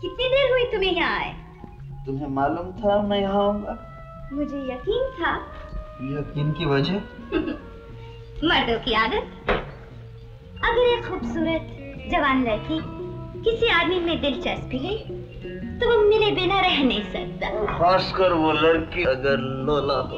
कितनी देर हुई तुम्हें यहाँ आए? तुम्हें मालूम था मैं यहाँ आऊंगा? मुझे यकीन था। यकीन की वजह? मर्दों की आदत। अगर एक खूबसूरत जवान लड़की किसी आदमी में दिलचस्पी ले तो वो मिले बिना रह नहीं सकता। खासकर वो लड़की अगर लोला हो।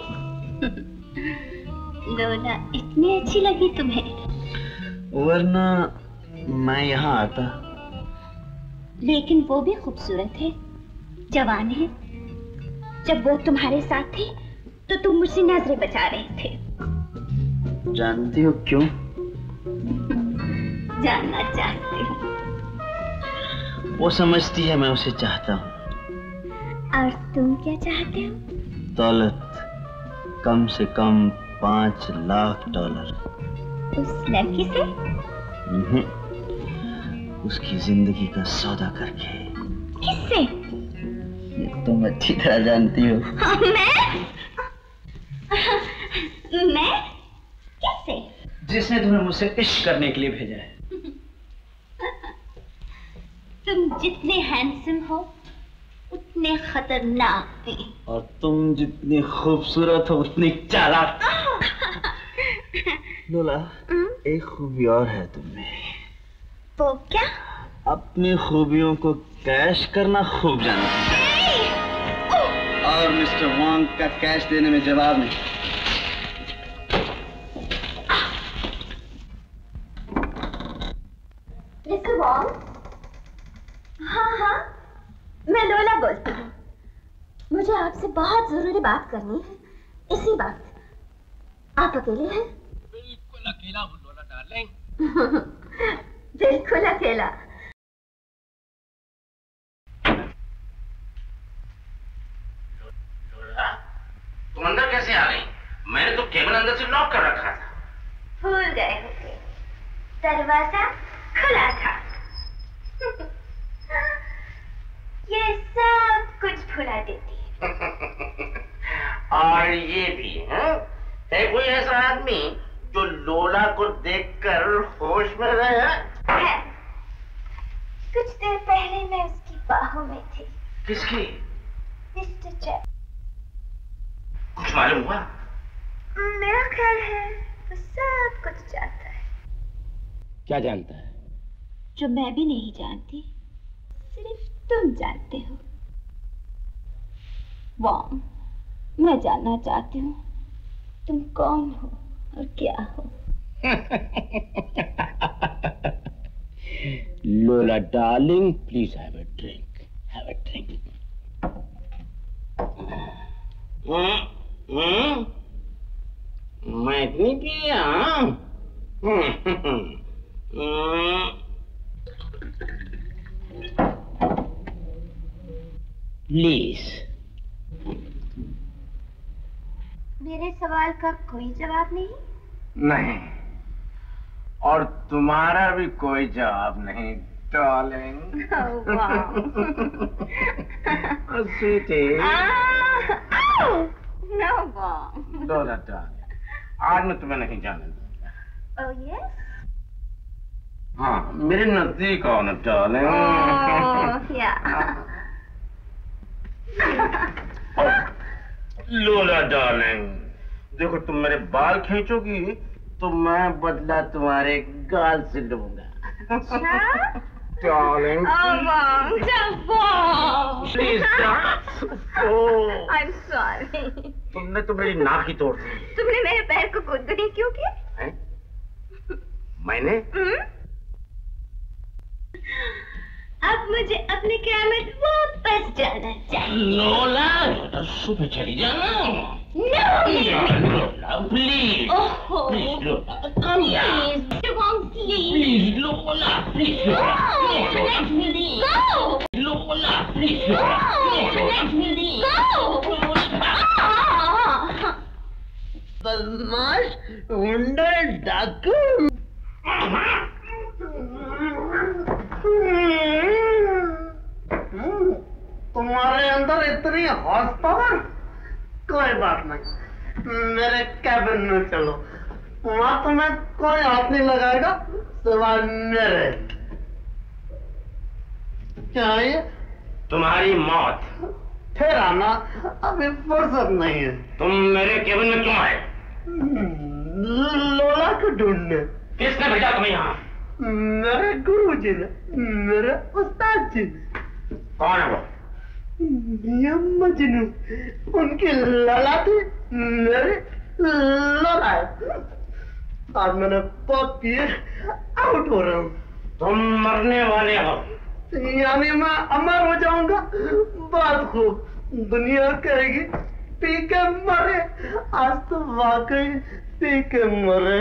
लोला इतनी अच्छी लगी तुम्हें? वरना मैं यहाँ आता। लेकिन वो भी खूबसूरत है, जवान है। जब वो तुम्हारे साथ थे तो तुम मुझसे नजरें बचा रहे थे। जानती हो क्यों? जानना चाहती हूँ। वो समझती है मैं उसे चाहता हूँ। और तुम क्या चाहते हो? दौलत, कम से कम पांच लाख डॉलर। उस लड़की से? नहीं, उसकी जिंदगी का सौदा करके। किससे? ये तुम अच्छी तरह जानती हो। मैं? मैं? किससे? जिसने तुम्हें मुझसे इश्क करने के लिए भेजा है। तुम जितने हैंडसम हो उतने खतरनाक भी। और तुम जितनी खूबसूरत हो उतनी चालाक। लोला, एक खूबी और है तुम्हें। वो क्या? अपनी खूबियों को कैश करना खूब जानती है। और मिस्टर वांग का कैश देने में जवाब नहीं। Mister Wang? हाँ हाँ, मैं लोला बोलती हूँ। मुझे आपसे बहुत जरूरी बात करनी है। इसी बात। आप अकेले हैं? बिल्कुल अकेला हूँ लोला डार्लिंग। बिल्कुल अकेला। लोला, तुम अंदर कैसे आ गई? मैंने तो केबल अंदर से लॉक कर रखा था। भूल गए होंगे, दरवाजा खुला था। ये सब कुछ भुला देती है। और ये भी है, है कोई ऐसा आदमी जो लोला को देखकर होश में रहे? है। कुछ देर पहले मैं उसकी बाहों में थी। किसकी? Mister Jack. कुछ मालूम हुआ? मेरा ख्याल है वो सब कुछ जानता है। क्या जानता है? जो मैं भी नहीं जानती, सिर्फ तुम जानते हो। वांग, मैं जानना चाहती हूँ तुम कौन हो और क्या हो। Lola darling, please have a drink, have a drink. मैं इतनी पिया? प्लीज। मेरे सवाल का कोई जवाब नहीं? नहीं, और तुम्हारा भी कोई जवाब नहीं डार्लिंग। स्वीटी। नो वांग। लोला डार्लिंग, आज मैं तुम्हें नहीं जाने दूंगा। Oh yes? हाँ, मेरे नजदीक आओ ना डार्लिंग। ओह या। लोला डार्लिंग, देखो तुम मेरे बाल खींचोगी तो मैं बदला तुम्हारे गाल से लूंगा। Darling. Please don't. I am sorry. तुमने तो मेरी नाक ही तोड़ दी। तुमने मेरे पैर को गुदगुदी क्यों किया? मैंने? अब मुझे अपने क़यामत वापस जाना चाहिए। लोला, सुबह चली जाना। लोला, प्लीज। ओहो, please Lola, come here. Please, please Lola, please Lola. let me leave. Go. Lola, please Lola. Let me leave. Go. बदमाश, गुंडा, डाकू। तुम्हारे अंदर इतनी हॉर्स पावर? कोई बात नहीं, मेरे कैबिन में चलो, वहां तुम्हें कोई हाथ नहीं लगाएगा सिवाय मेरे। क्या ये तुम्हारी मौत। फिर आना, अभी फुर्सत नहीं है। तुम मेरे केबिन में क्यों आए? लोला को ढूंढने। किसने भेजा तुम्हें यहाँ? मेरे गुरु जी ने, मेरे उस्ताद जी ने। कौन है वो? ये मजनू, उनकी लला थी, मेरी लोला है। आज मैंने पॉप पिए आउट हो रहा हूँ। तुम मरने वाले हो। यानी मैं अमर हो जाऊंगा? बात खूब, दुनिया कहेगी पी के मरे। आज तो वाकई पी के मरे।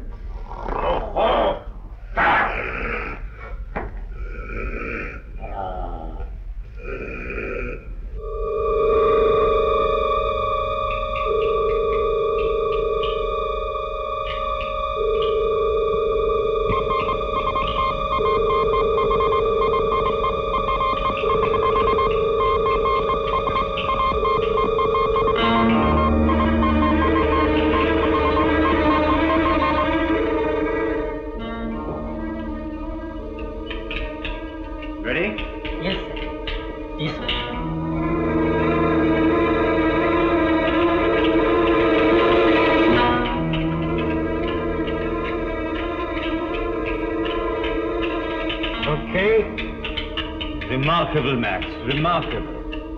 Remarkable, Max. Remarkable.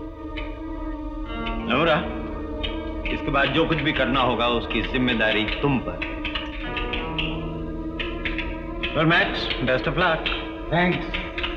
नोरा, इसके बाद जो कुछ भी करना होगा उसकी जिम्मेदारी तुम पर। Well, Max, best of luck. Thanks.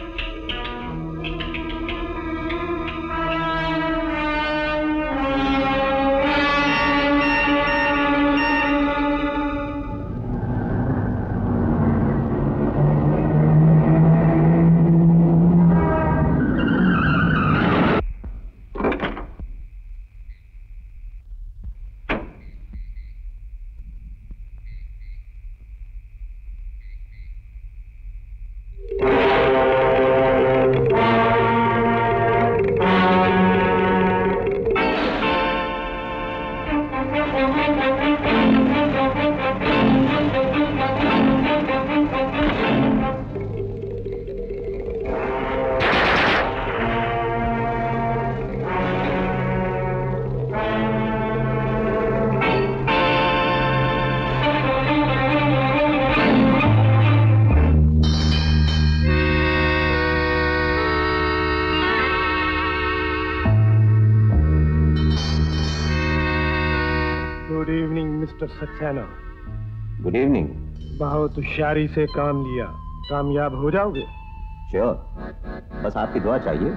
Saxena. Good evening. बहुत होशियारी से काम लिया, कामयाब हो जाओगे। श्योर, बस आपकी दुआ चाहिए।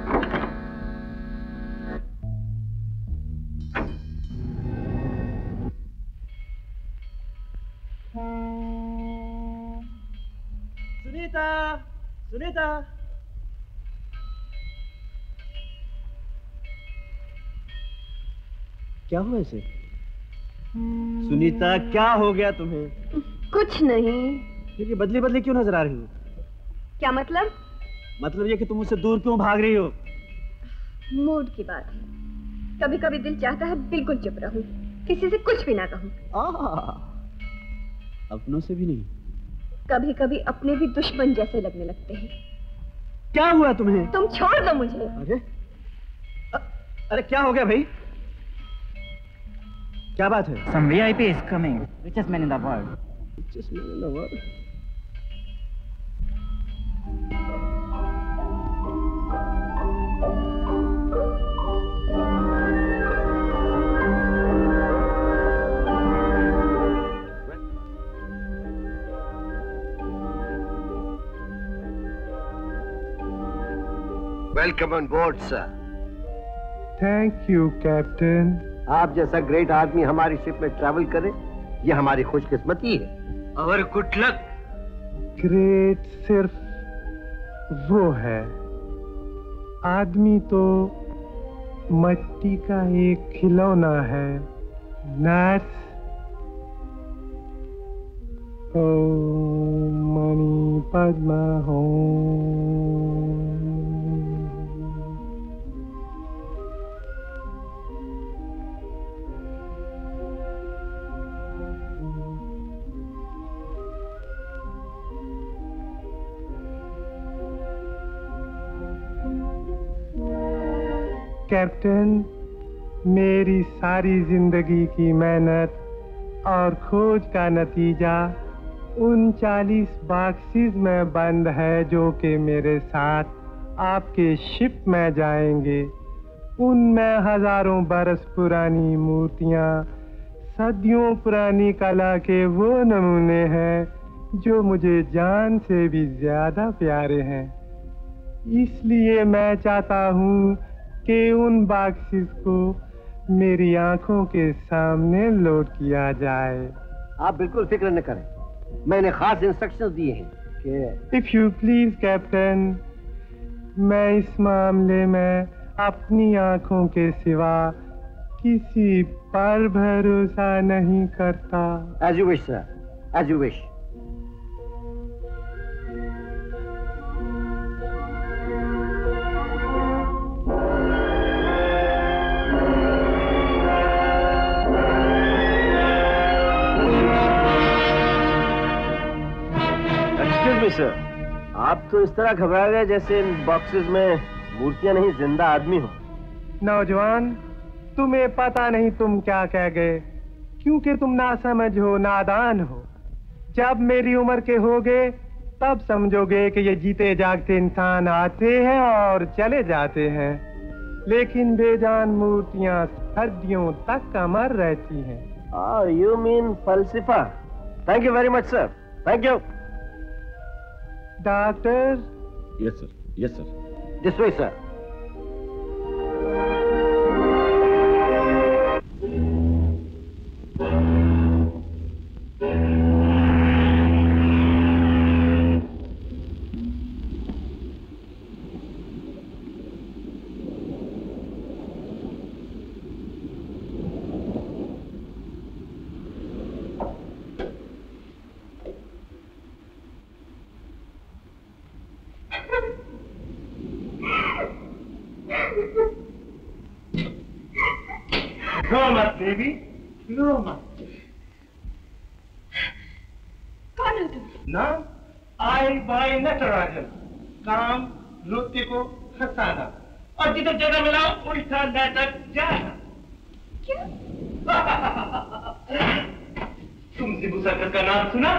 सुनीता, सुनीता। क्या हुआ इसे? सुनीता, क्या हो गया तुम्हें? कुछ नहीं। फिर ये बदली बदली क्यों नजर आ रही हो? क्या मतलब? मतलब ये कि तुम मुझसे दूर क्यों भाग रही हो? मूड की बात है। कभी कभी दिल चाहता है बिल्कुल चुप रहूं, किसी से कुछ भी ना कहूं। अपनों से भी नहीं? कभी कभी अपने भी दुश्मन जैसे लगने लगते हैं। क्या हुआ तुम्हें? तुम छोड़ दो मुझे। अरे अ, अरे क्या हो गया भाई? क्या बात है? Some V I P is coming. Richest man in the world. Richest man in the world. Welcome on board, sir. Thank you, Captain. आप जैसा ग्रेट आदमी हमारी शिप में ट्रैवल करे, ये हमारी खुशकिस्मती है। और गुड लक। ग्रेट सिर्फ वो है, आदमी तो मिट्टी का एक खिलौना है। नर्स, ओम मणि पद्मा ओम। Thank you. कैप्टन, मेरी सारी जिंदगी की मेहनत और खोज का नतीजा उन चालीस बॉक्सेस में बंद है जो कि मेरे साथ आपके शिप में जाएंगे। उनमें हजारों बरस पुरानी मूर्तियां, सदियों पुरानी कला के वो नमूने हैं जो मुझे जान से भी ज्यादा प्यारे हैं। इसलिए मैं चाहता हूँ कि उन बॉक्सेस को मेरी आंखों के सामने लोड किया जाए। आप बिल्कुल फिक्र न करें, मैंने खास इंस्ट्रक्शंस दिए हैं कि इफ यू प्लीज कैप्टन, मैं इस मामले में अपनी आंखों के सिवा किसी पर भरोसा नहीं करता। As you wish sir, as you wish. Sir, आप तो इस तरह घबरा गए जैसे इन बॉक्सेस में मूर्तियां नहीं, जिंदा आदमी हो। नौजवान, तुम्हें पता नहीं तुम क्या कह गए, क्योंकि तुम ना समझ हो, नादान हो। जब मेरी उम्र के होगे तब समझोगे कि ये जीते जागते इंसान आते हैं और चले जाते हैं, लेकिन बेजान मूर्तियां सदियों तक अमर रहती हैं। Oh, you mean falsifa? Thank you very much, sir. Thank you. Doctor. Yes sir, yes sir. This way sir. रो मत बेबी, रो मत। कौन हो तुम? नाम आई बाई नटराजन, काम नृत्य को हंसाना और जिधर जगह मिला उल्टा नाटक जाना। क्यों? तुम जिबू सर्कस का नाम सुना?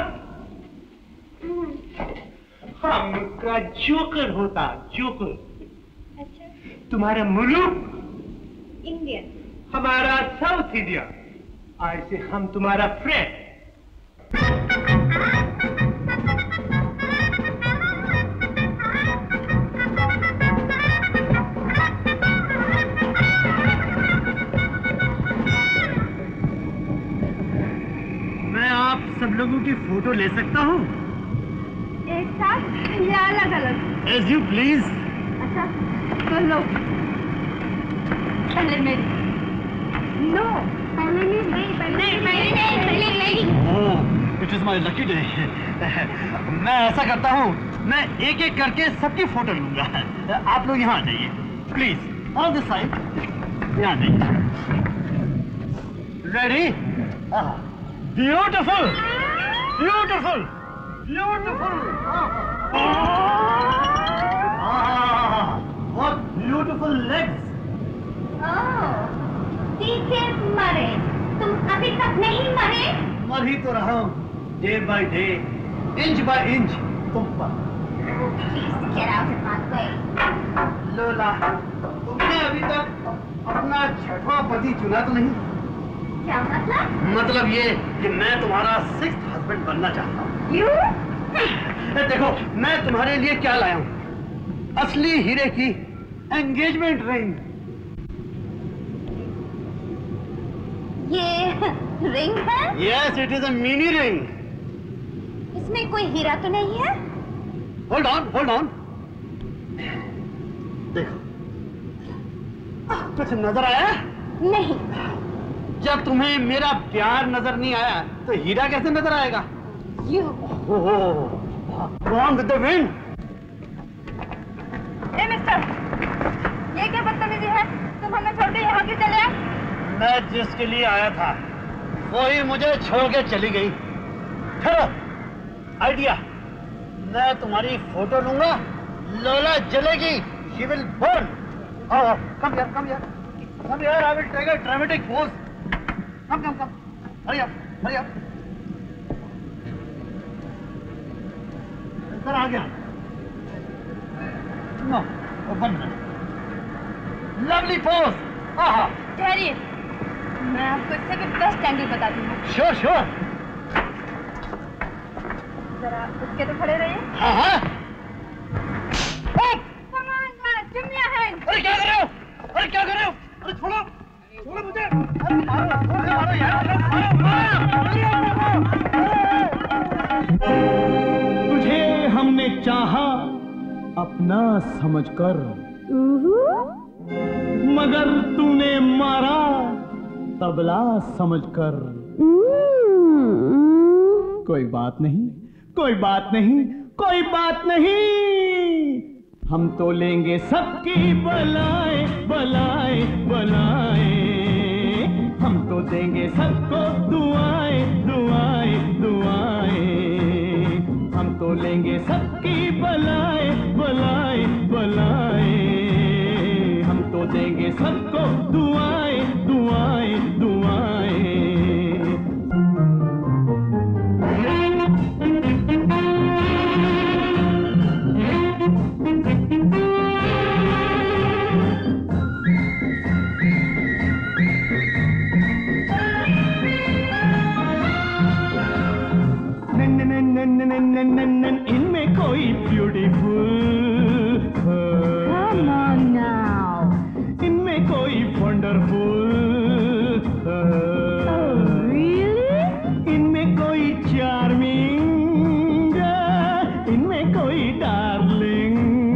हम का जोकर होता, जोकर। अच्छा। तुम्हारा मुल्क इंडियन, हमारा साउथ इंडिया। आज से हम तुम्हारा फ्रेंड। मैं आप सब लोगों की फोटो ले सकता हूँ? एक साथ या अलग अलग? As you please. अच्छा तो लो, पहले मेरी। नो, पहले मेरी, पहले मेरी, पहले मेरी। Oh, it is my lucky day. मैं ऐसा करता हूँ, मैं एक एक करके सबकी फोटो लूंगा। आप लोग यहाँ आ जाइए प्लीज, ऑन दिस साइड। यहाँ आ जाइए। Ready? Beautiful, beautiful, beautiful. What beautiful legs. पीछे मरे, तुम अभी तक नहीं मरे? मर ही तो रहा हूँ, day by day, inch by inch तुम पर। लोला, तुमने अभी तक अपना छठवां पति चुना तो नहीं? क्या मतलब? मतलब ये कि मैं तुम्हारा सिक्स्थ हस्बैंड बनना चाहता हूँ। क्यों? देखो, मैं तुम्हारे लिए क्या लाया हूँ, असली हीरे की एंगेजमेंट रिंग। ये रिंग है? Yes, it is a mini ring. इसमें कोई हीरा तो नहीं है? Hold on, hold on. देखो, कुछ नजर आया? नहीं। जब तुम्हें मेरा प्यार नजर नहीं आया तो हीरा कैसे नजर आएगा? You. Gone with the wind. ए मिस्टर, ये क्या बदतमीजी है? तुम हमें छोड़ के यहाँ क्यों चले आए? मैं जिसके लिए आया था वही मुझे छोड़ के चली गई। ठहरो, आइडिया। मैं तुम्हारी फोटो लूंगा, लोला जलेगी, she will burn। Oh, come here, come here. Come here, I will take a dramatic pose. Come, come, come. Hurry up, hurry up. Sir, आ गया. No, one minute. Lovely pose. आहा. ठहरिए, मैं आपको इससे भी बेस्ट एंगल बताती हूँ. Sure, sure. जरा उठ के तो खड़े रहिए. हाँ हाँ. Come on, man, give me a hand. अरे क्या कर रहे हो? अरे क्या कर रहे हो? अरे छोड़ो, छोड़ो मुझे. अरे मारो, मुझे मारो यार. तुझे हमने चाहा अपना समझकर, मगर तूने मारा तबला समझकर. कोई बात नहीं, कोई बात नहीं, कोई बात नहीं. हम तो लेंगे सबकी बलाए बलाए बलाए. हम तो देंगे सबको दुआएं दुआएं दुआएं. हम तो लेंगे सबकी बलाए बलाए बलाए. हम तो देंगे सबको दुआएं दुआएं दुआएं. इनमें कोई ब्यूटीफुल, Come on now. इनमें कोई वंडरफुल, Oh, really? इनमें कोई चार्मिंग, इनमें कोई डार्लिंग.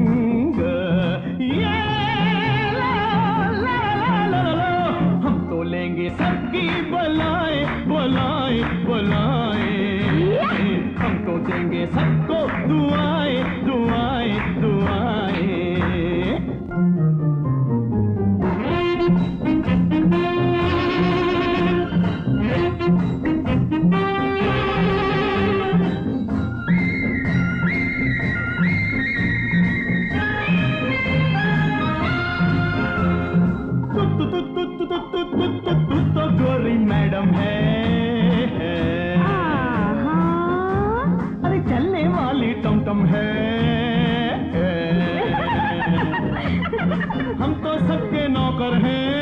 ये ला ला ला ला ला. हम तो लेंगे सबकी बलाए बलाए बलाए. हम तो देंगे सबको दुआएं दुआएं दुआएं. तू तू तू तू तू तू तू तू तू तू तो गोरी मैडम है. अरे चलने वाली टमटम है. हम तो सबके नौकर हैं,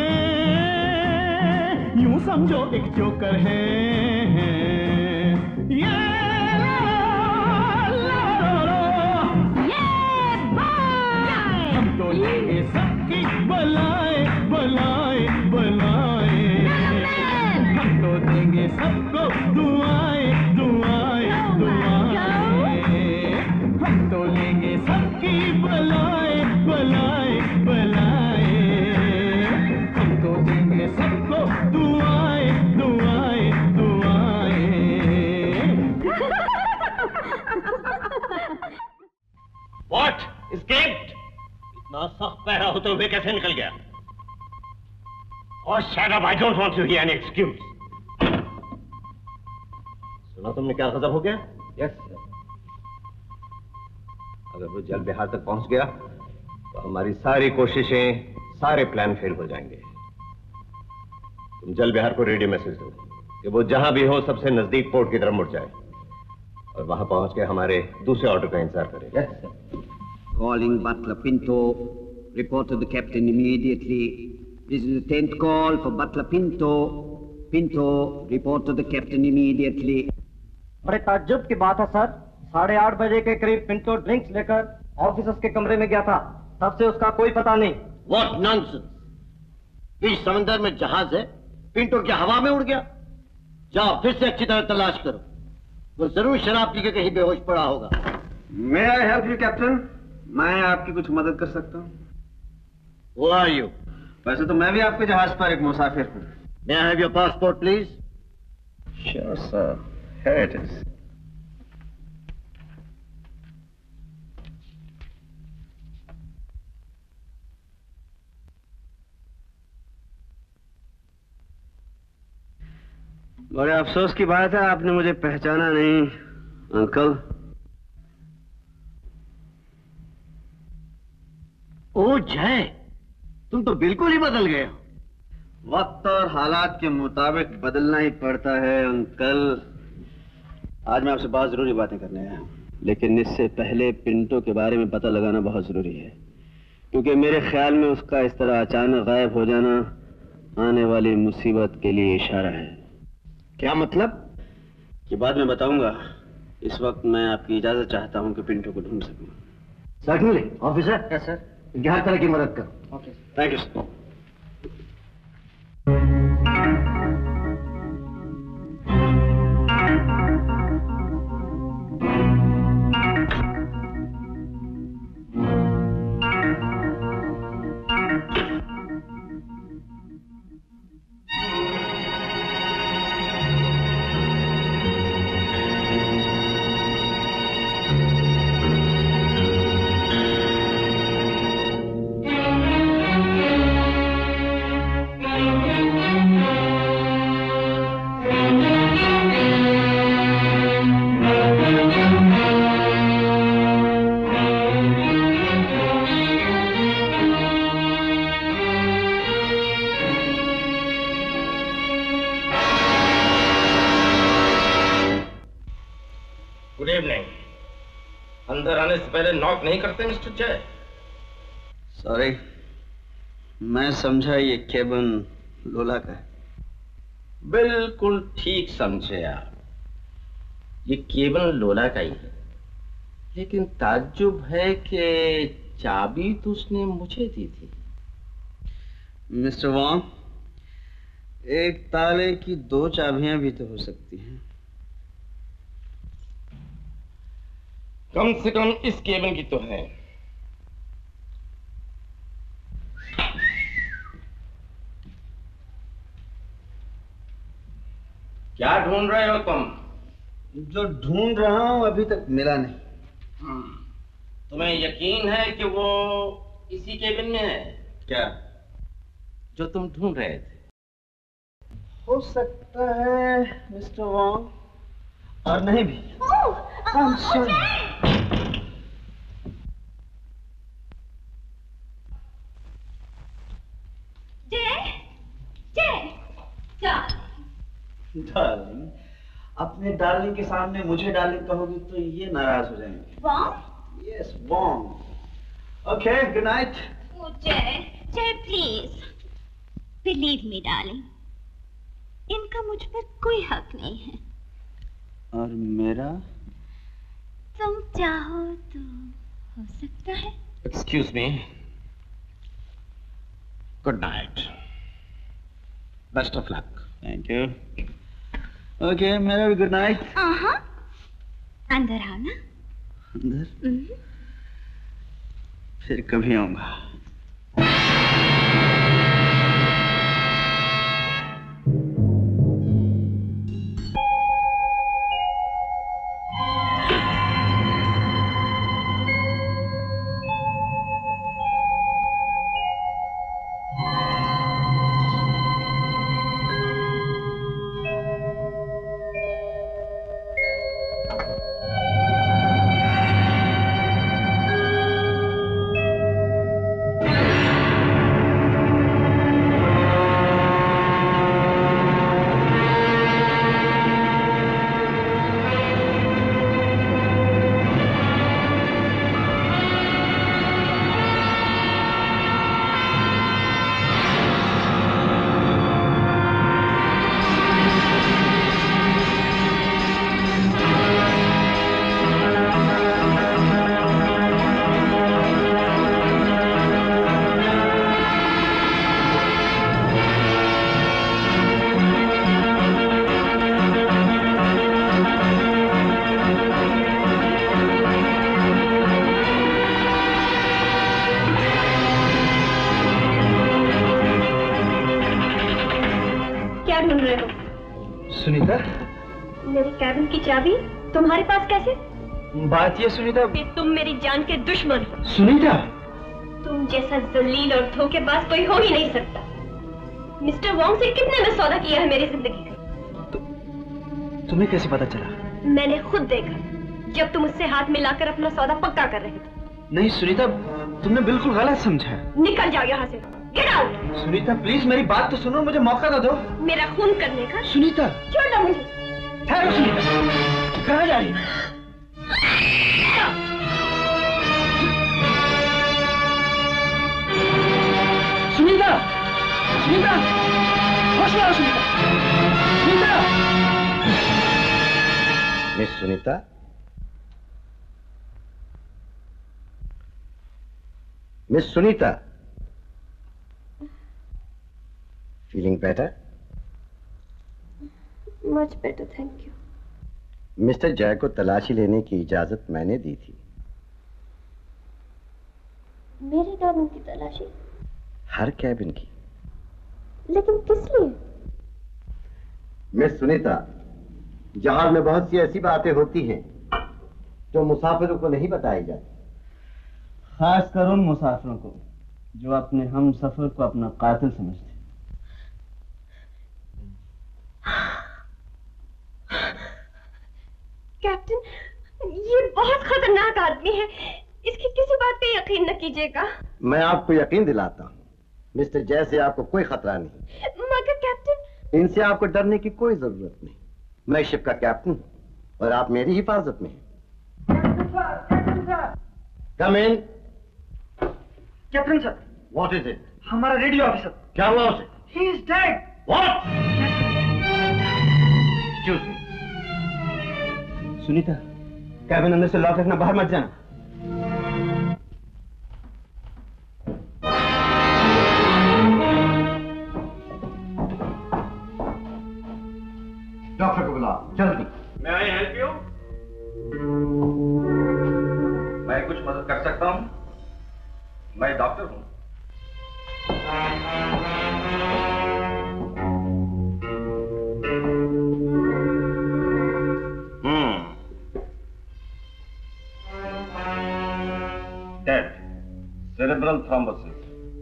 यूं समझो एक जोकर है. ये ला ला ला. हम तो लेंगे सबकी बलाए बलाए बलाए. हम तो देंगे सबको दुआएं दुआएं दुआएं. हम तो लेंगे सबकी बलाए बलाए बलाए. हम तो देंगे सबको दुआएं दुआएं दुआएं. What? Escaped? इतना सख्त पहरा होते हुए कैसे निकल गया? Oh, shut up! I don't want to hear any excuse. सुना तुमने क्या खबर हो गया? Yes sir. अगर वो जल बिहार तक पहुंच गया तो हमारी सारी कोशिशें, सारे प्लान फेल हो जाएंगे. तुम जल बिहार को रेडियो मैसेज दो कि वो जहां भी हो सबसे नजदीक पोर्ट की तरफ मुड़ जाए और वहां पहुंच के हमारे दूसरे ऑर्डर का इंतजार करे. Yes sir. Calling Butler Pinto. Report to the captain immediately. This is the tenth call for Butler Pinto. Pinto, report to the captain immediately. बड़े ताज्जुब की बात है सर. साढ़े आठ बजे के करीब पिंटो ड्रिंक्स लेकर ऑफिसर्स के कमरे में गया था. तब से उसका कोई पता नहीं. What nonsense! इस समंदर में जहाज है, पिंटो क्या हवा में उड़ गया? जाओ फिर से अच्छी तरह तलाश करो. वो जरूर शराब पी के कहीं बेहोश पड़ा होगा. May I help you, captain? मैं आपकी कुछ मदद कर सकता हूँ. Who are you? वैसे तो मैं भी आपके जहाज पर एक मुसाफिर हूँ. May I have your passport, please? Sure, sir. Here it is. बड़े अफसोस की बात है, आपने मुझे पहचाना नहीं, अंकल. ओ जय, तुम तो बिल्कुल ही बदल गए हो। वक्त और हालात के मुताबिक बदलना ही पड़ता है अंकल। आज मैं आपसे बहुत जरूरी बातें करने आया हूं, लेकिन इससे पहले पिंटो के बारे में पता लगाना बहुत जरूरी है, क्योंकि मेरे ख्याल में उसका इस तरह अचानक गायब हो जाना आने वाली मुसीबत के लिए इशारा है। क्या मतलब? कि बाद में बताऊंगा। इस वक्त मैं आपकी इजाजत चाहता हूं कि पिंटो को ढूंढ सकूं। Certainly officer. Yes sir. हर तरह की मदद करो। Okay, thank you sir. पहले नॉक नहीं करते मिस्टर जय? सॉरी, मैं समझा ये केबिन लोला का है। बिल्कुल ठीक समझे आप, ये केबिन लोला का ही है, लेकिन ताज्जुब है कि चाबी तो उसने मुझे दी थी। मिस्टर वॉन्ग, एक ताले की दो चाबियां भी तो हो सकती हैं। कम से कम इस केबिन की तो है। क्या ढूंढ रहे हो तुम? जो ढूंढ रहा हूं अभी तक मिला नहीं। तुम्हें यकीन है कि वो इसी केबिन में है? क्या? जो तुम ढूंढ रहे थे। हो सकता है मिस्टर वॉन्ग, और नहीं भी। I'm sorry. जय, जय, डार्लिंग, अपने डार्लिंग के सामने मुझे डार्लिंग कहोगी तो ये नाराज हो जाएंगे। Wong? Yes, Wong. Okay, good night. Jai, Jai please, believe me darling, इनका मुझ पर कोई हक नहीं है। और मेरा? तुम चाहो तो हो सकता है। Excuse me, good night, best of luck. Thank you. Okay, मेरा भी गुड नाइट। हाँ, अंदर आओ ना। अंदर? फिर कभी आऊंगा। सुनीता, मेरी कैबिन की चाबी तुम्हारे पास कैसे? बात ये सुनीता, तुम मेरी जान के दुश्मन हो। सुनीता, तुम जैसा जलील और धोखेबाज कोई हो ही नहीं सकता। मिस्टर वॉन्ग से कितने में सौदा किया है मेरी जिंदगी का। तु, तुम्हें कैसे पता चला? मैंने खुद देखा, जब तुम उससे हाथ मिलाकर अपना सौदा पक्का कर रहे थे। नहीं सुनीता, तुमने बिल्कुल गलत समझा। निकल जाओ यहाँ से। Get out. सुनीता प्लीज मेरी बात तो सुनो, मुझे मौका तो दो। मेरा खून करने का। सुनीता छोड़ दो मुझे। ठहरो सुनीता, कहाँ जा रही है? सुनीता, सुनीता, होश में आओ Sunita, Sunita. Miss Sunita, miss Sunita, feeling better? Much better, thank you. Mister Jai को तलाशी लेने की इजाजत मैंने दी थी। मेरे कैबिन की तलाशी? हर कैबिन की। लेकिन किस लिए? मिस सुनीता, जहाज में बहुत सी ऐसी बातें होती हैं जो मुसाफिरों को नहीं बताई जाती, खासकर उन मुसाफिरों को जो अपने हम सफर को अपना कातिल समझते। कैप्टन, ये बहुत खतरनाक आदमी है, इसकी किसी बात पे यकीन न कीजिएगा। मैं आपको यकीन दिलाता हूँ, मिस्टर जय से आपको कोई खतरा नहीं। मगर कैप्टन, इनसे आपको डरने की कोई जरूरत नहीं। मैं शिप का कैप्टन हूँ और आप मेरी हिफाजत में हैं। Come in. Captain sir. What is it? हमारा रेडियो ऑफिसर। क्या हुआ उसे? He is dead. What? Sunita, cabin अंदर से लॉक रखना, बाहर मत जाना। डॉक्टर को बुलाओ जल्दी। मैं आई हेल्प यू? मैं कुछ मदद कर सकता हूं? मैं डॉक्टर हूं। Hmm dead, cerebral thrombosis.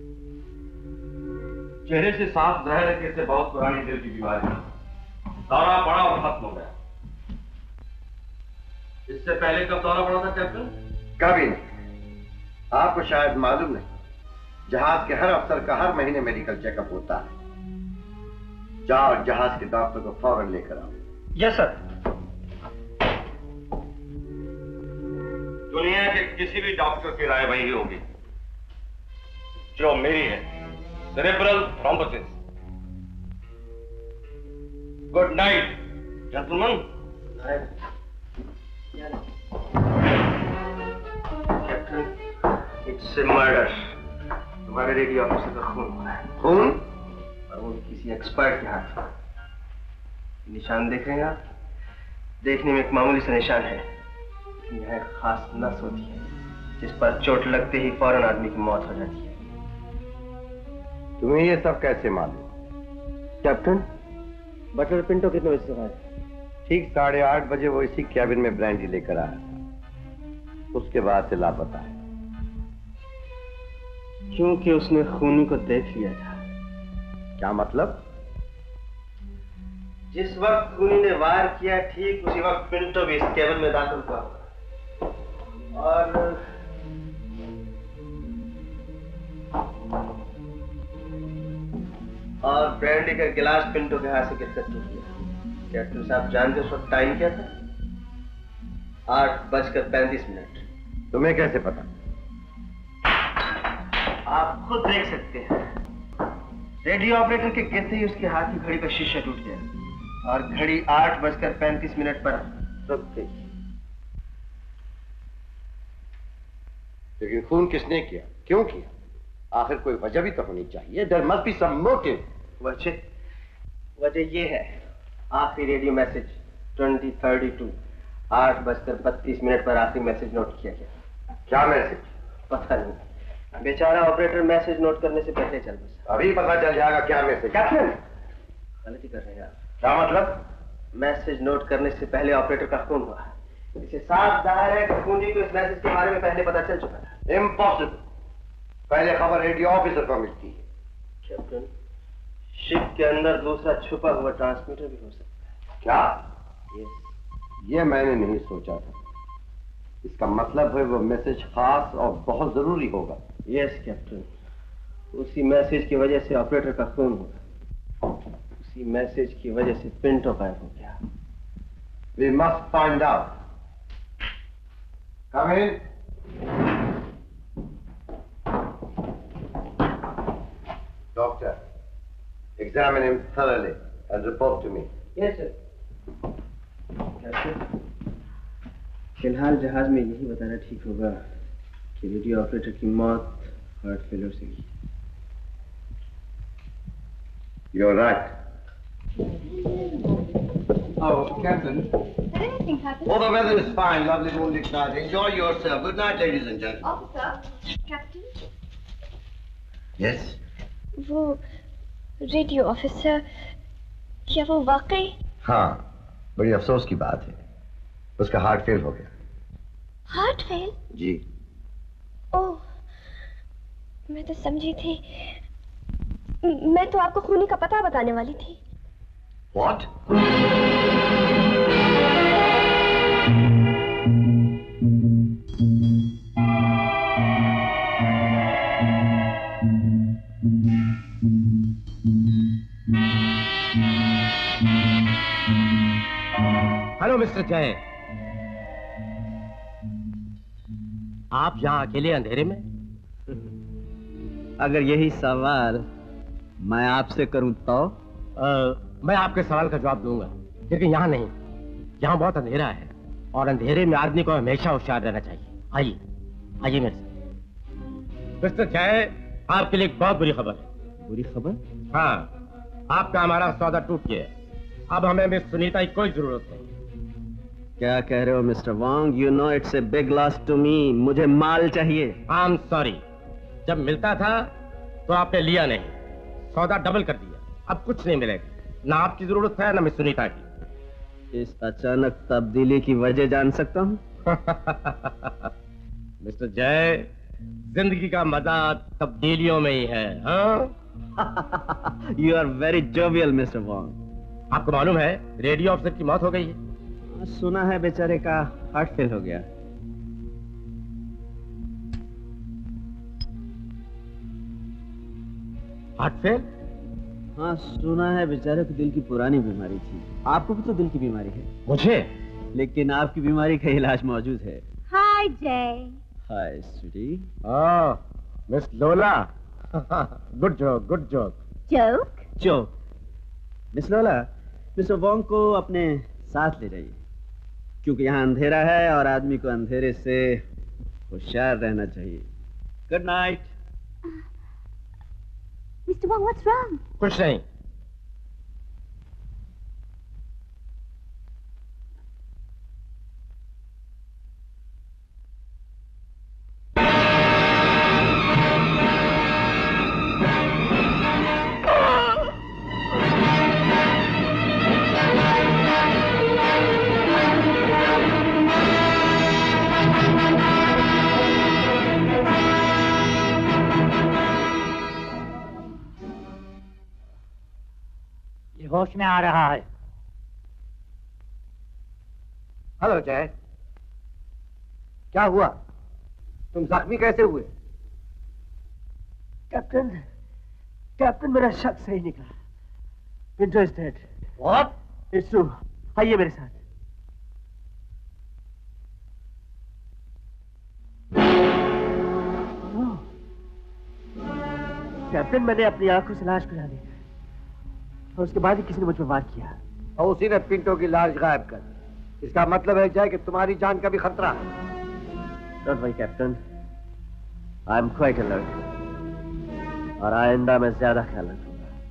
चेहरे से साफ जाहिर है कि इसे बहुत पुरानी दिल की बीमारी है। दौरा पड़ा और खत्म हो गया। इससे पहले कब दौरा पड़ा था कैप्टन? कभी नहीं। आपको शायद मालूम नहीं, जहाज के हर अफसर का हर महीने मेडिकल चेकअप होता है। जाओ जहाज के डॉक्टर को फौरन लेकर आओ। Yes sir. दुनिया के किसी भी डॉक्टर की राय वही होगी जो मेरी है, cerebral thrombosis. Good night gentleman. Captain, it's a murder. तुम्हारे रेडियो ऑफिसर का खून हुआ है। खून? और वो किसी एक्सपर्ट के हाथ में। निशान देख रहे हैं आप? देखने में एक मामूली सा निशान है, लेकिन यह एक खास नस होती है जिस पर चोट लगते ही फौरन आदमी की मौत हो जाती है। तुम्हें ये सब कैसे मालूम? कैप्टन, बटलर पिंटो कितने बजे से आया? ठीक साढ़े आठ बजे वो इसी कैबिन में ब्रांडी लेकर आया था। उसके बाद से लापता है। क्योंकि उसने खूनी को देख लिया था। क्या मतलब? जिस वक्त खूनी ने वार किया ठीक उसी वक्त पिंटो भी इस कैबिन में दाखिल हुआ और और ब्रांडी का गिलास पिंटो के हाथ से गिरकर टूट गया। कैप्टन साहब जानते उस वक्त टाइम क्या था? आठ बजकर पैंतीस मिनट। तुम्हें कैसे पता? आप खुद देख सकते हैं। रेडियो ऑपरेटर के गिरते ही उसके हाथ की घड़ी का शीशा टूट गया और घड़ी आठ बजकर पैंतीस मिनट पर रुक गई। लेकिन खून किसने किया? क्यों किया? आखिर कोई वजह भी तो होनी चाहिए। There must be some motive. वजह वजह ये है, आखिरी radio message twenty thirty two आठ बजकर बत्तीस मिनट पर आखिरी मैसेज नोट किया गया। क्या मैसेज? पता नहीं, बेचारा ऑपरेटर मैसेज नोट करने से पहले चल बसा। अभी पता चल जाएगा क्या मैसेज। कैप्टन, गलती कर रहे हैं आप। क्या मतलब? मैसेज नोट करने से पहले ऑपरेटर का खून हुआ। इसे साफ जाहिर है कि खूनी को इस मैसेज के बारे में पहले पता चल चुका था। इम्पॉसिबल। पहले खबर रेडियो ऑफिसर को मिलती है। कैप्टन, शिप के अंदर दूसरा छुपा हुआ ट्रांसमीटर भी हो सकता है। क्या? यस। ये मैंने नहीं सोचा था। इसका मतलब है वो मैसेज खास और बहुत जरूरी होगा। यस कैप्टन, उसी मैसेज की वजह से ऑपरेटर का खून हुआ, उसी मैसेज की वजह से पिंटो गायब हो गया। We must find out. Come in. Doctor, examine him thoroughly and report to me. Yes, sir. Captain, फिलहाल जहाज में यही बताना ठीक होगा कि रेडियो ऑपरेटर की मौत हार्ट फेलियर से हुई। You're right. Oh, Captain. Did anything happen? Oh, the weather is fine. Lovely moonlit night. Enjoy yourself. Good night, ladies and gentlemen. Officer, Captain. Yes? वो रेडियो ऑफिसर, क्या वो वाकई? हाँ, बड़ी अफसोस की बात है। उसका हार्ट फेल हो गया। Heart fail? जी। ओह, मैं तो समझी थी, मैं तो आपको खूनी का पता बताने वाली थी। What? हेलो मिस्टर जय, आप यहाँ अकेले अंधेरे में? अगर यही सवाल मैं आपसे करूं तो? आ, मैं आपके सवाल का जवाब दूंगा, लेकिन यहाँ नहीं। यहाँ बहुत अंधेरा है और अंधेरे में आदमी को हमेशा होशियार रहना चाहिए। आइए, आइए मेरे साथ। मिस्टर जय, आपके लिए एक बहुत बुरी खबर है। बुरी खबर? हाँ, आपका हमारा सौदा टूट गया है। अब हमें मिस सुनीता की कोई जरूरत नहीं। क्या कह रहे हो mister Wang? You know it's a big loss to me. मुझे माल चाहिए। आई एम सॉरी, जब मिलता था तो आपने लिया नहीं, सौदा डबल कर दिया। अब कुछ नहीं मिलेगा, ना आपकी जरूरत है ना मिस सुनीता की। इस अचानक तब्दीली की वजह जान सकता हूँ? मिस्टर जय, जिंदगी का मजा तब्दीलियों में ही है। You are very jovial mister Wang. आपको मालूम है रेडियो ऑफिसर की मौत हो गई है? सुना है बेचारे का हार्ट फेल हो गया। Heart fail? हाँ, सुना है बेचारे को दिल की पुरानी बीमारी थी। आपको भी तो दिल की बीमारी है। मुझे? लेकिन आपकी बीमारी का इलाज मौजूद है। Hi Jai. Hi sweetie. Oh, miss Lola. Good joke, good joke. Joke? Joke. Miss Lola, mister Wong को अपने साथ ले जाइए, क्योंकि यहाँ अंधेरा है और आदमी को अंधेरे से होशियार रहना चाहिए। Good night. Mister Wang, what's wrong? कुछ नहीं। होश में आ रहा है। हेलो जय, क्या हुआ? तुम जख्मी कैसे हुए? कैप्टन, कैप्टन मेरा शक सही निकला। Pinto is dead. What? It's true. आइए मेरे साथ। कैप्टन, मैंने अपनी आंखों से लाश गिरा दी और उसके बाद ही किसी ने मुझ पर वार किया और उसी ने पिंटो की लाश गायब कर दी। इसका मतलब है जय कि तुम्हारी जान का भी खतरा है। Don't worry captain, I am quite alert और आइंदा मैं ज्यादा ख्याल रखूंगा।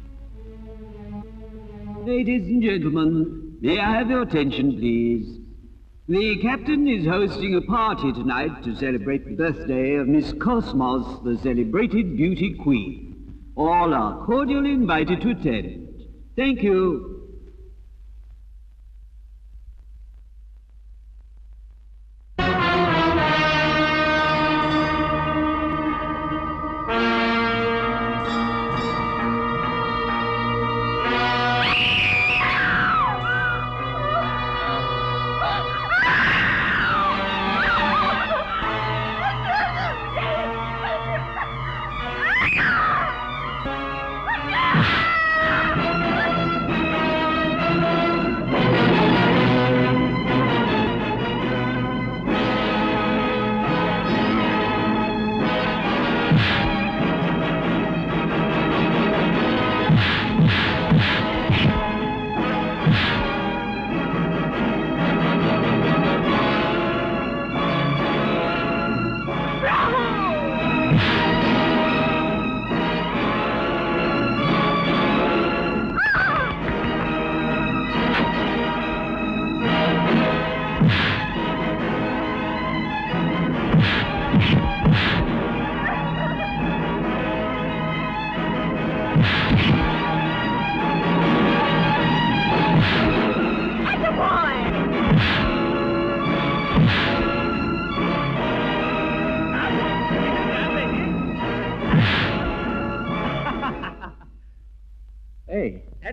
Ladies and gentlemen, may I have your attention, please? The captain is hosting a party tonight to celebrate the birthday of Miss Cosmos, the celebrated beauty queen. All are cordially invited to attend. Thank you. Ah!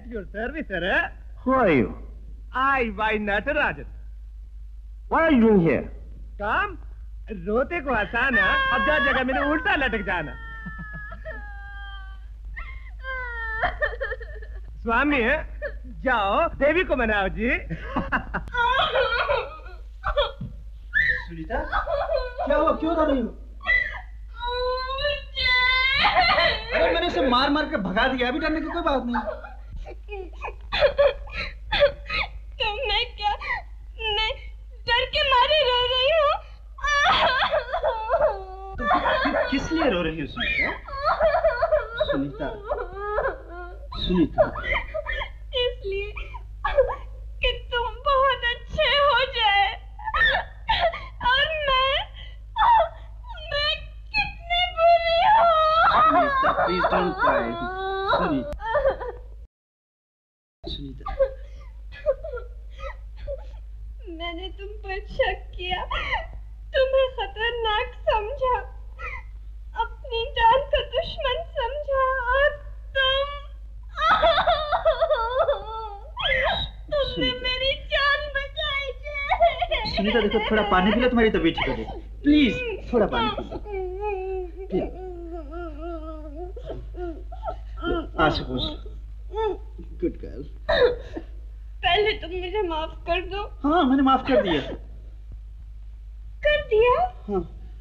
at your service, sir. Who are you? I, by Natarajan. What are you doing here? काम रोते को हंसाना और जगह जगह मैंने उल्टा लटक जाना। स्वामी है, जाओ देवी को मनाओ जी। सुनीता, क्या हुआ, क्यों रो रही हो? अरे मैंने इसे मार मार के भगा दिया, अभी डरने की कोई बात नहीं। तो मैं क्या, मैं डर के मारे रो रही हूँ। कि, किस लिए रो रही हो सुनीता? सुनीता, सुनीता। इसलिए कि तुम बहुत अच्छे हो जाए और मैं, मैं कितनी बुरी हूँ। Sunita, please don't cry. Sunita, Sunita. मैंने तुम पर शक किया, तुम्हें खतरनाक समझा, अपनी जान का दुश्मन समझा और तुम तुमने मेरी जान बचाई। सुनीता देखो, थोड़ा पानी पी लो, तुम्हारी तबीयत ठीक हो जाएगी। प्लीज थोड़ा पानी पी लो। आंसू पोंछ लो। Good girl. पहले तुम मुझे माफ कर दो। हाँ, मैंने माफ कर दिया। कर दिया? हाँ।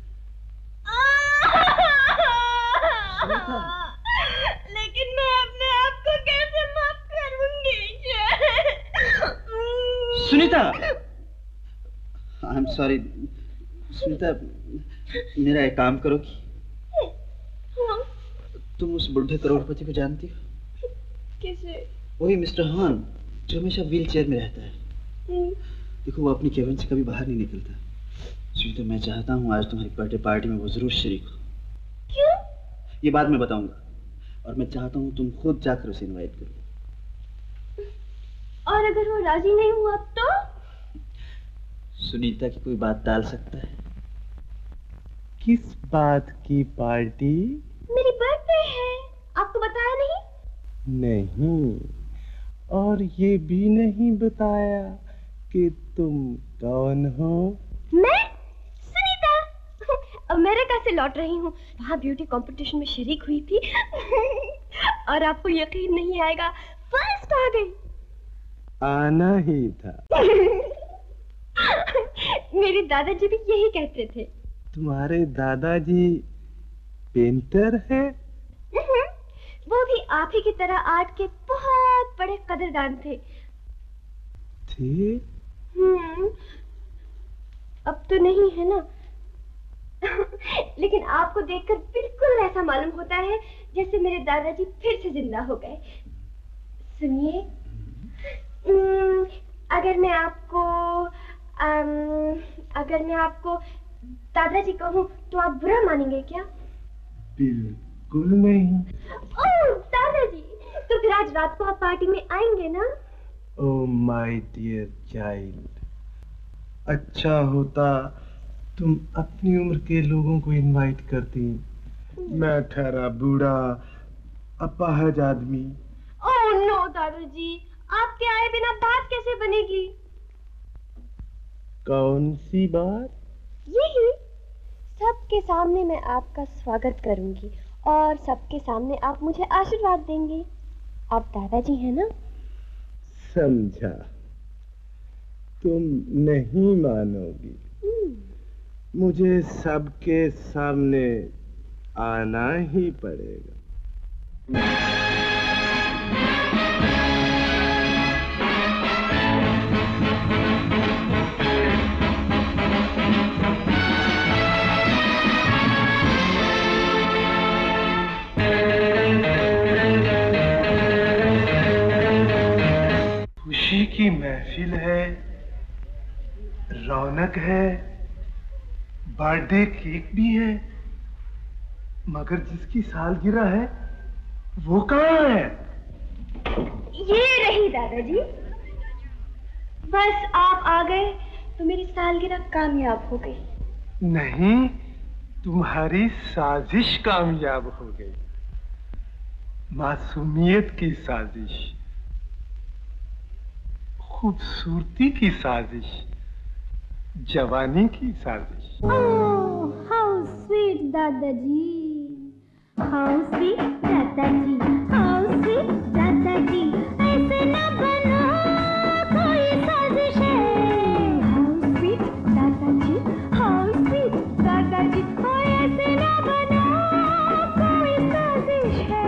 लेकिन मैं अपने आप को कैसे माफ करूंगी? Sunita, I am sorry. Sunita, मेरा एक काम करोगी? तुम उस बुढ़े करोड़पति को जानती हो? किसे? वही मिस्टर हॉर्न, जो हमेशा व्हील चेयर में रहता है। देखो, वो अपनी केबिन से कभी बाहर नहीं निकलता। सुनीता, मैं चाहता हूँ आज तुम्हारी बर्थडे पार्टी में वो जरूर शरीक हो। क्यों? ये बाद में बताऊंगा, और मैं चाहता हूँ तुम खुद जाकर उसे इनवाइट करो। और अगर वो राजी नहीं हुआ तो? सुनीता की कोई बात टाल सकता है? किस बात की पार्टी? मेरी बर्थडे है, आपको बताया नहीं? नहीं, और ये भी नहीं बताया कि तुम कौन हो। मैं सुनीता, अमेरिका से लौट रही हूँ। वहाँ ब्यूटी कंपटीशन में शरीक हुई थी और आपको यकीन नहीं आएगा, फर्स्ट आ गई। आना ही था। मेरे दादाजी भी यही कहते थे। तुम्हारे दादाजी पेंटर है? वो भी आप ही की तरह आर्ट के बहुत बड़े कदरदान थे। थे? हम्म, अब तो नहीं है ना। लेकिन आपको देखकर बिल्कुल ऐसा मालूम होता है जैसे मेरे दादाजी फिर से जिंदा हो गए। सुनिए, अगर मैं आपको अम, अगर मैं आपको दादाजी कहूँ तो आप बुरा मानेंगे क्या? बिल्कुल नहीं। ओह दादाजी, तो फिर आज रात को आप पार्टी में आएंगे ना? ओह माय डियर चाइल्ड, अच्छा होता तुम अपनी उम्र के लोगों को इनवाइट करती। मैं ठहरा बूढ़ा अपाहज आदमी। ओह नो दादाजी, आपके आए बिना बात कैसे बनेगी? कौन सी बात? यही, सबके सामने मैं आपका स्वागत करूंगी और सबके सामने आप मुझे आशीर्वाद देंगे। आप दादाजी हैं ना? समझा, तुम नहीं मानोगी। मुझे सबके सामने आना ही पड़ेगा। खुशी की महफिल है, रौनक है, बर्थडे केक भी है, मगर जिसकी सालगिरह है वो कहाँ है? ये रही दादाजी। बस आप आ गए तो मेरी सालगिरह कामयाब हो गई। नहीं, तुम्हारी साजिश कामयाब हो गई। मासूमियत की साजिश। खूबसूरती की साजिश, जवानी की साजिश। Oh, how sweet दादाजी, how sweet दादाजी, how sweet दादाजी, ऐसे न बनो कोई साजिश है। How sweet दादाजी, how sweet दादाजी, ओ ऐसे न बनो कोई साजिश है।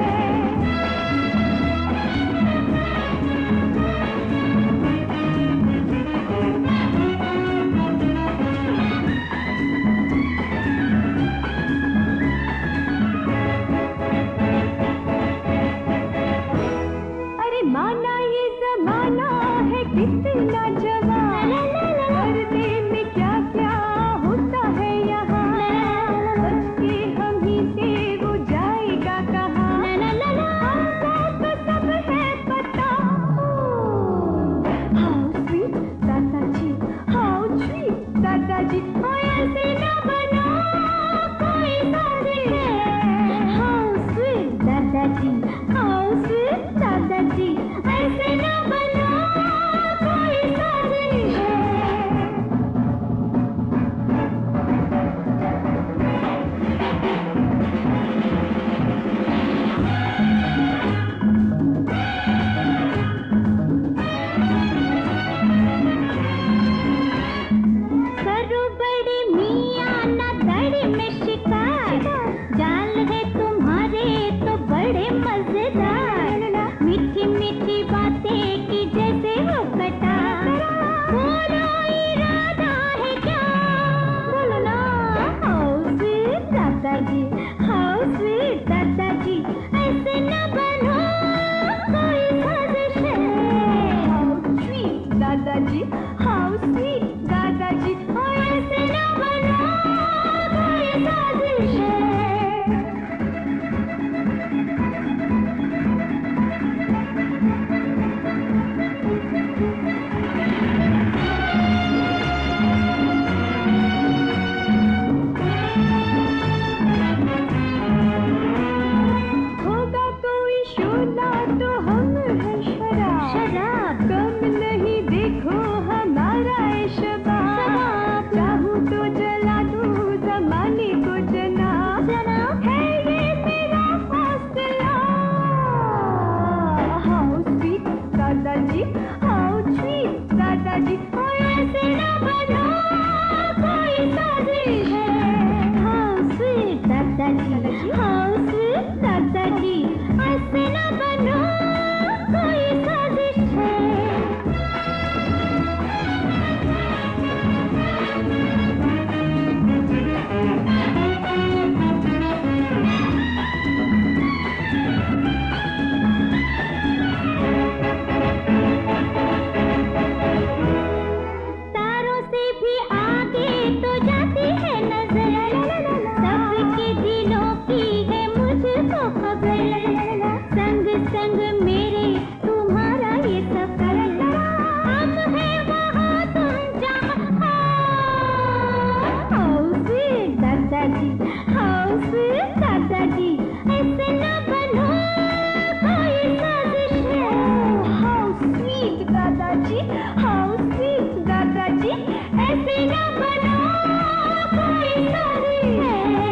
माना ये जमाना है कितना जवान, पर्दे में क्या क्या होता है यहाँ, बच के हम ही से वो जाएगा कहाँ, हमको तो सब है पता। How sweet दादाजी, how sweet दादाजी, ओ ऐसे न बनो कोई साजिश है। How sweet दादाजी, how sweet दादाजी, ऐसे न बनो कोई साजिश है। करो बड़े मियाँ ना दड़ी में शिकार, जाल है तुम्हारे तो बड़े मजेदार, मीठी मीठी बातें की जैसे हो कटा, बोलो इरादा है क्या, बोलो ना। हाउ स्वीट दादाजी, हाउ स्वीट दादाजी, ऐसे न बनो कोई साजिश है। हाउ स्वीट दादाजी, हाउ स्वीट दादाजी, ओ ऐसे न बनो कोई साजिश है। होगा कोई शोला तो हम है शराब, शराब कम नहीं देखो हमारा है शबाब, चाहूँ तो जला दूँ जमाने को जनाब, है ये मेरा फैसला। हाउ स्वीट दादाजी, हाउ स्वीट दादाजी, ओ ऐसे न बनो कोई साजिश है। हाउ स्वीट दादाजी, हाउ स्वीट दादाजी, ऐसे न बनो कोई साजिश है। तारों से भी आगे तो जाती है नजर, सबके दिलों की है मुझको खबर, संग संग मेरे तुम्हारा ये सफर, हम है वहाँ तुम जहाँ। हाउ स्वीट दादाजी, हाउ स्वीट दादाजी, ऐसे न बनो कोई साजिश है। हाउ स्वीट दादाजी, हाउ स्वीट दादाजी, ऐसे न बनो कोई साजिश है।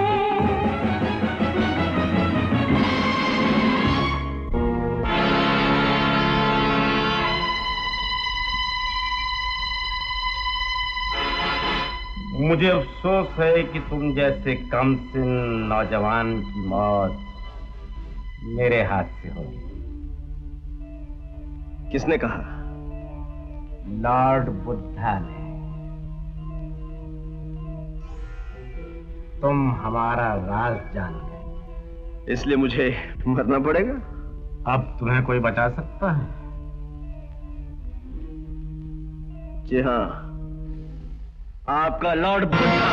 मुझे अफसोस है कि तुम जैसे कमसिन नौजवान की मौत मेरे हाथ से होगी। किसने कहा? लॉर्ड बुद्धा ने। तुम हमारा राज जान गए, इसलिए मुझे मरना पड़ेगा। अब तुम्हें कोई बचा सकता है? जी हाँ, आपका लॉर्ड बुद्धा।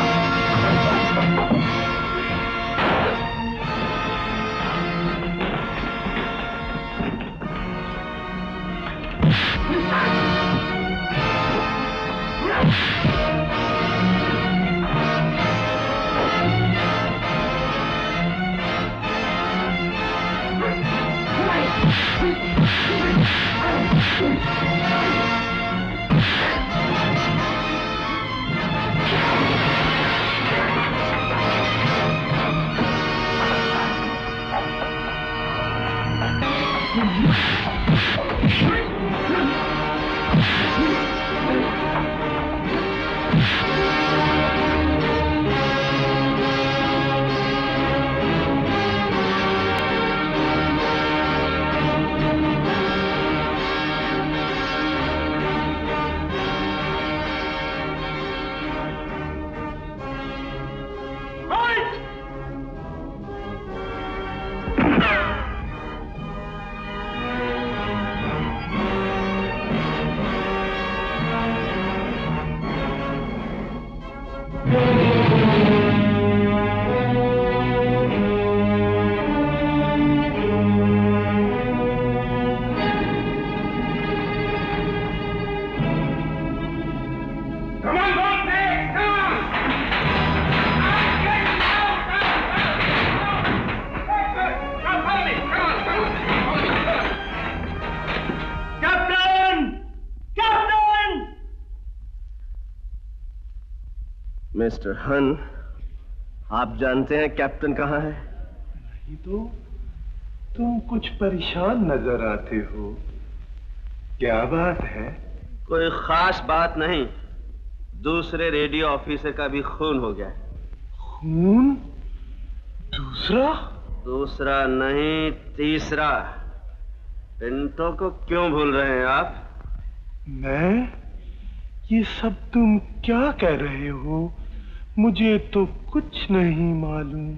मिस्टर हन, आप जानते हैं कैप्टन कहाँ है? नहीं तो तुम कुछ परेशान नजर आते हो, क्या बात है? कोई खास बात नहीं, दूसरे रेडियो ऑफिसर का भी खून हो गया है। खून? दूसरा? दूसरा नहीं, तीसरा। पिंटो को क्यों भूल रहे हैं आप? मैं? ये सब तुम क्या कह रहे हो? मुझे तो कुछ नहीं मालूम।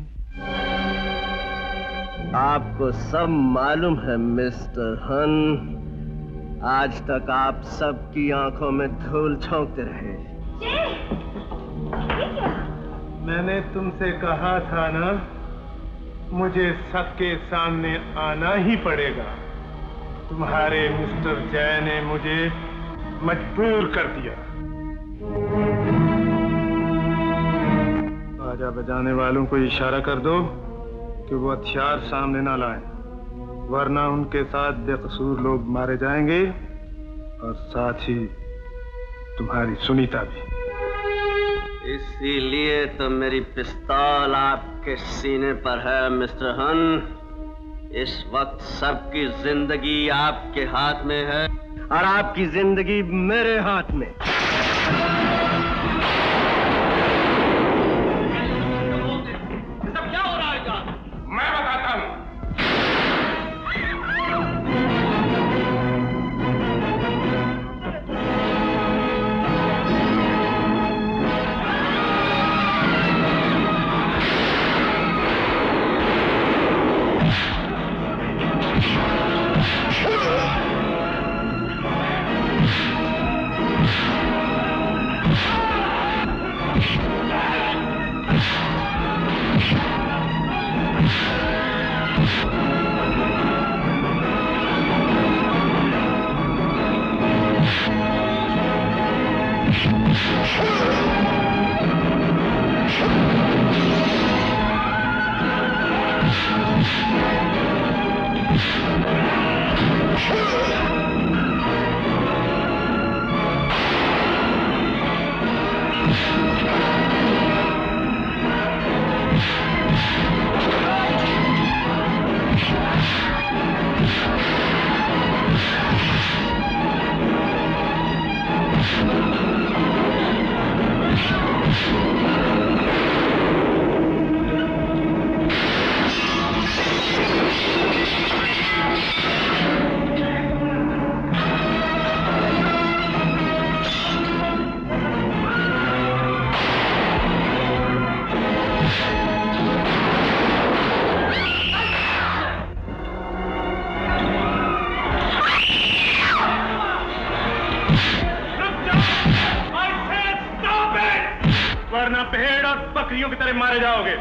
आपको सब मालूम है मिस्टर हन। आज तक आप सबकी आंखों में धूल झोंकते रहे। मैंने तुमसे कहा था ना, मुझे सबके सामने आना ही पड़ेगा। तुम्हारे मिस्टर जय ने मुझे मजबूर कर दिया। बाजा बजाने वालों को इशारा कर दो कि वो हथियार सामने ना लाएं, वरना उनके साथ बेकसूर लोग मारे जाएंगे और साथ ही तुम्हारी सुनीता भी। इसीलिए तो मेरी पिस्तौल आपके सीने पर है मिस्टर हन। इस वक्त सबकी जिंदगी आपके हाथ में है और आपकी जिंदगी मेरे हाथ में। सब क्या हो रहा है? मैं बताता हूँ। वरना भेड़ और बकरियों की तरह मारे जाओगे।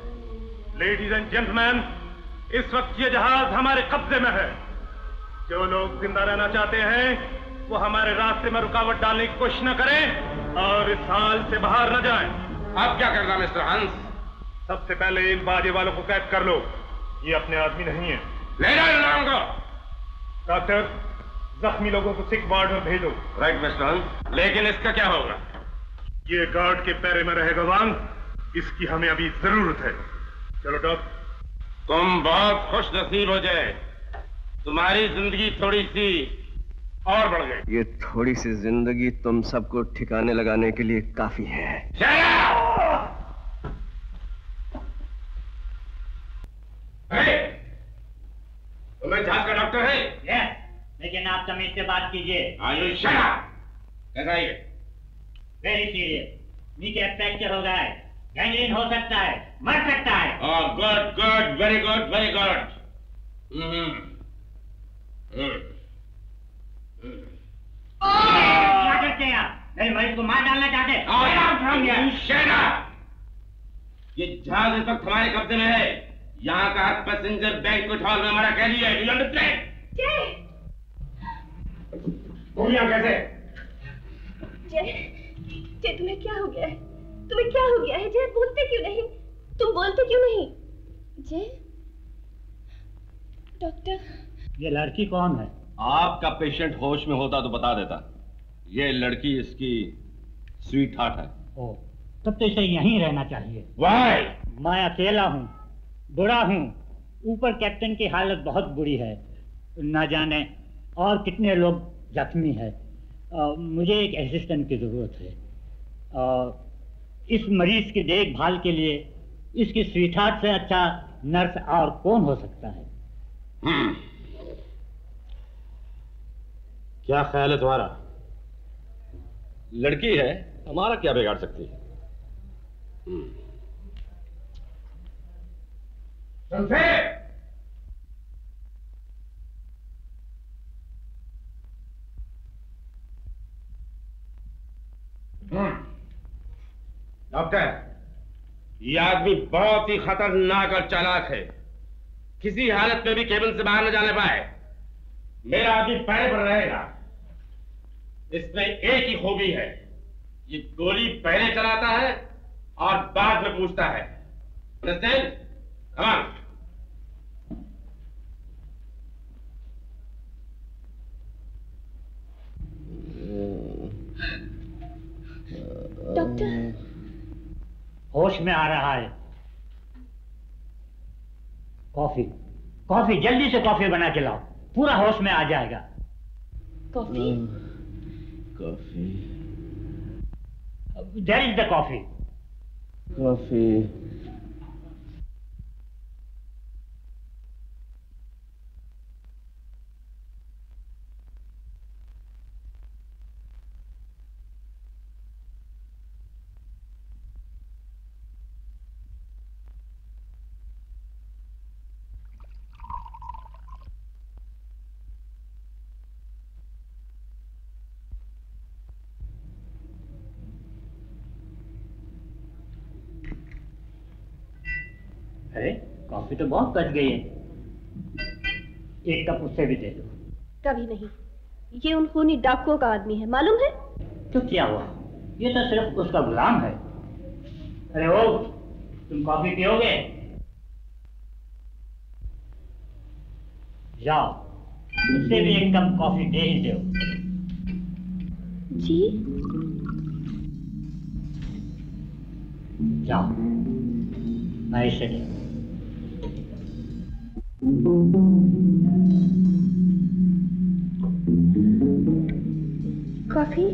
लेडीज एंड जेंटलमैन, इस वक्त ये जहाज हमारे कब्जे में है। जो लोग जिंदा रहना चाहते हैं वो हमारे रास्ते में रुकावट डालने की कोशिश न करें और इस हाल से बाहर न जाएं। अब क्या करना मिस्टर हंस? सबसे पहले इन बाजे वालों को कैद कर लो, ये अपने आदमी नहीं है। ले जाओ इन लोगों को। डॉक्टर, जख्मी लोगों को सिक वार्ड में भेजो। राइट मिस्टर हंस। लेकिन इसका क्या होगा? ये गार्ड के पैरे में रहेगा वांग, इसकी हमें अभी जरूरत है। चलो डॉक्टर। तुम बहुत खुश नसीब हो जाए, तुम्हारी जिंदगी थोड़ी सी और बढ़ गई। ये थोड़ी सी जिंदगी तुम सबको ठिकाने लगाने के लिए काफी है। तुम्हें जहाज का डॉक्टर है? यस, लेकिन आप तमीज से बात कीजिए। कैसा है? वेरी सीरियस, नीचे फ्रैक्चर हो गया है, गैंग्रीन हो सकता है, मर सकता है। Oh good good, very good very good. क्या करते हैं आप? मेरे मरीज को मार डालना चाहते हैं? ये जहाज इस वक्त हमारे कब्जे में है। यहाँ का पैसेंजर बैंक्वेट हॉल में हमारा कह लिया है। Do you understand? बोलिए कैसे? जय, जय तुम्हें क्या हो गया है? तुम्हें क्या हो गया है जय? बोलते क्यों नहीं? तुम बोलते क्यों नहीं? जय, डॉक्टर। ये लड़की कौन है? आपका पेशेंट होश में होता तो बता देता। ये लड़की इसकी स्वीट हार्ट है। ओ, तब तो इसे यहीं रहना चाहिए। Why? मैं अकेला हूँ, बुरा हूँ, ऊपर कैप्टन की हालत बहुत बुरी है, न जाने और कितने लोग जख्मी है। आ, मुझे एक असिस्टेंट की जरूरत है। आ, इस मरीज की देखभाल के लिए इसकी स्वीटहार्ट से अच्छा नर्स और कौन हो सकता है? hmm. क्या ख्याल है तुम्हारा? लड़की है, हमारा क्या बिगाड़ सकती है? hmm. डॉक्टर, ये आदमी बहुत ही खतरनाक और चालाक है। किसी हालत में भी केबिन से बाहर न जाने पाए। मेरा आदमी पैर पर रहेगा। इसमें एक ही खूबी है, ये गोली पहले चलाता है और बाद में पूछता है। अंडरस्टैंड? Come on. डॉक्टर, होश में आ रहा है। कॉफी, कॉफी, जल्दी से कॉफी बना के लाओ, पूरा होश में आ जाएगा। Coffee? Coffee, there is the coffee. Coffee. अरे कॉफी तो बहुत बच गई है, एक कप उससे भी दे दो। कभी नहीं, ये उन खूनी डाकुओं का आदमी है, मालूम है? तो क्या हुआ, ये तो सिर्फ उसका गुलाम है। अरे ओ, तुम कॉफी पियोगे? जाओ, उससे भी एक कप कॉफी दे ही दो। जी? जाओ, मैं इसे दे। कॉफी?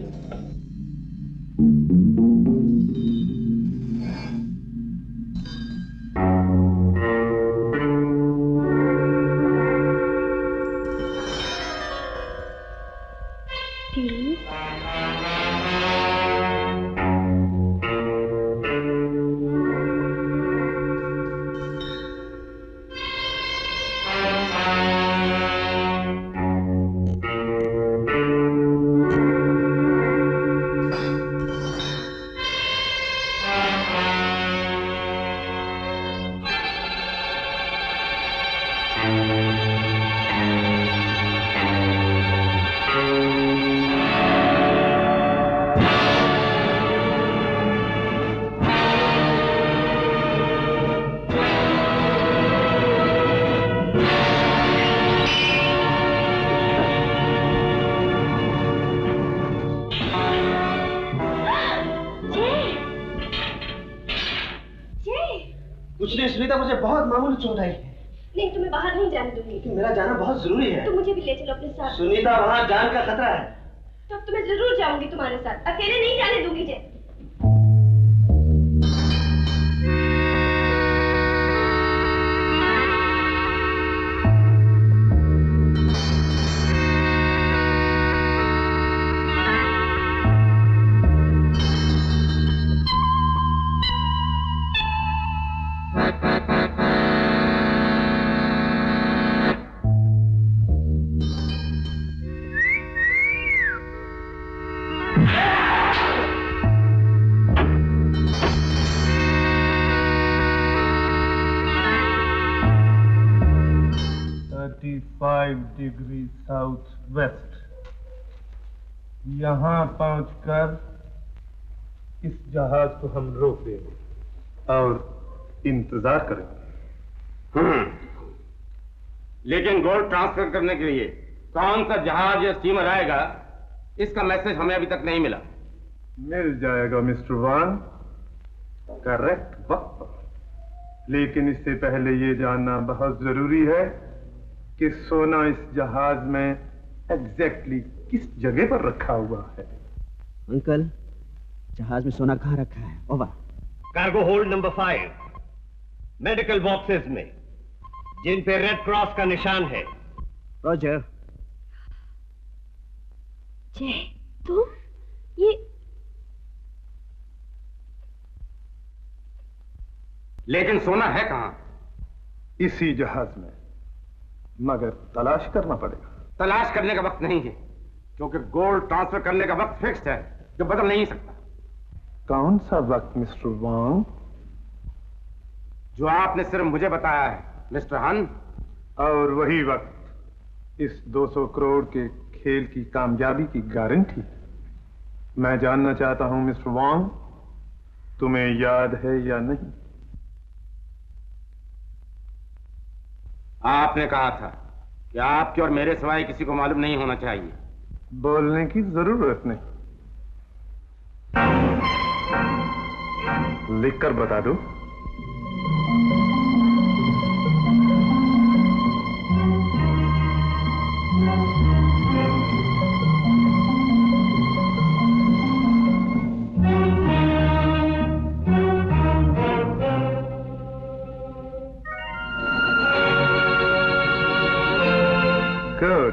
चोट आई है। नहीं, तुम्हें बाहर नहीं जाने दूंगी। कि मेरा जाना बहुत जरूरी है। तुम मुझे भी ले चलो अपने साथ। सुनीता, वहाँ जान का खतरा है। तब तो मैं जरूर जाऊंगी तुम्हारे साथ, अकेले नहीं जाने दूंगी। J thirty five degree south west. यहाँ पहुंचकर इस जहाज को हम रोक देंगे और इंतजार करेंगे। हम्म, लेकिन गोल्ड ट्रांसफर करने के लिए कौन सा जहाज या स्टीमर आएगा, इसका मैसेज हमें अभी तक नहीं मिला। मिल जाएगा मिस्टर वान। करेक्ट वक्त पर। लेकिन इससे पहले ये जानना बहुत जरूरी है कि सोना इस जहाज में एग्जैक्टली किस जगह पर रखा हुआ है। अंकल, जहाज में सोना कहाँ रखा है? Over. Cargo hold number five, medical boxes में, जिन पे रेड क्रॉस का निशान है। रोजर। जय, तुम ये लेकिन सोना है कहां? इसी जहाज में, मगर तलाश करना पड़ेगा। तलाश करने का वक्त नहीं है, क्योंकि गोल्ड ट्रांसफर करने का वक्त फिक्स्ड है जो बदल नहीं सकता। कौन सा वक्त मिस्टर वांग? जो आपने सिर्फ मुझे बताया है मिस्टर हन। और वही वक्त इस दो सौ करोड़ के खेल की कामयाबी की गारंटी। मैं जानना चाहता हूं मिस्टर वांग, तुम्हें याद है या नहीं? आपने कहा था कि आपके और मेरे सिवाय किसी को मालूम नहीं होना चाहिए। बोलने की जरूरत नहीं, लिखकर बता दो। Good.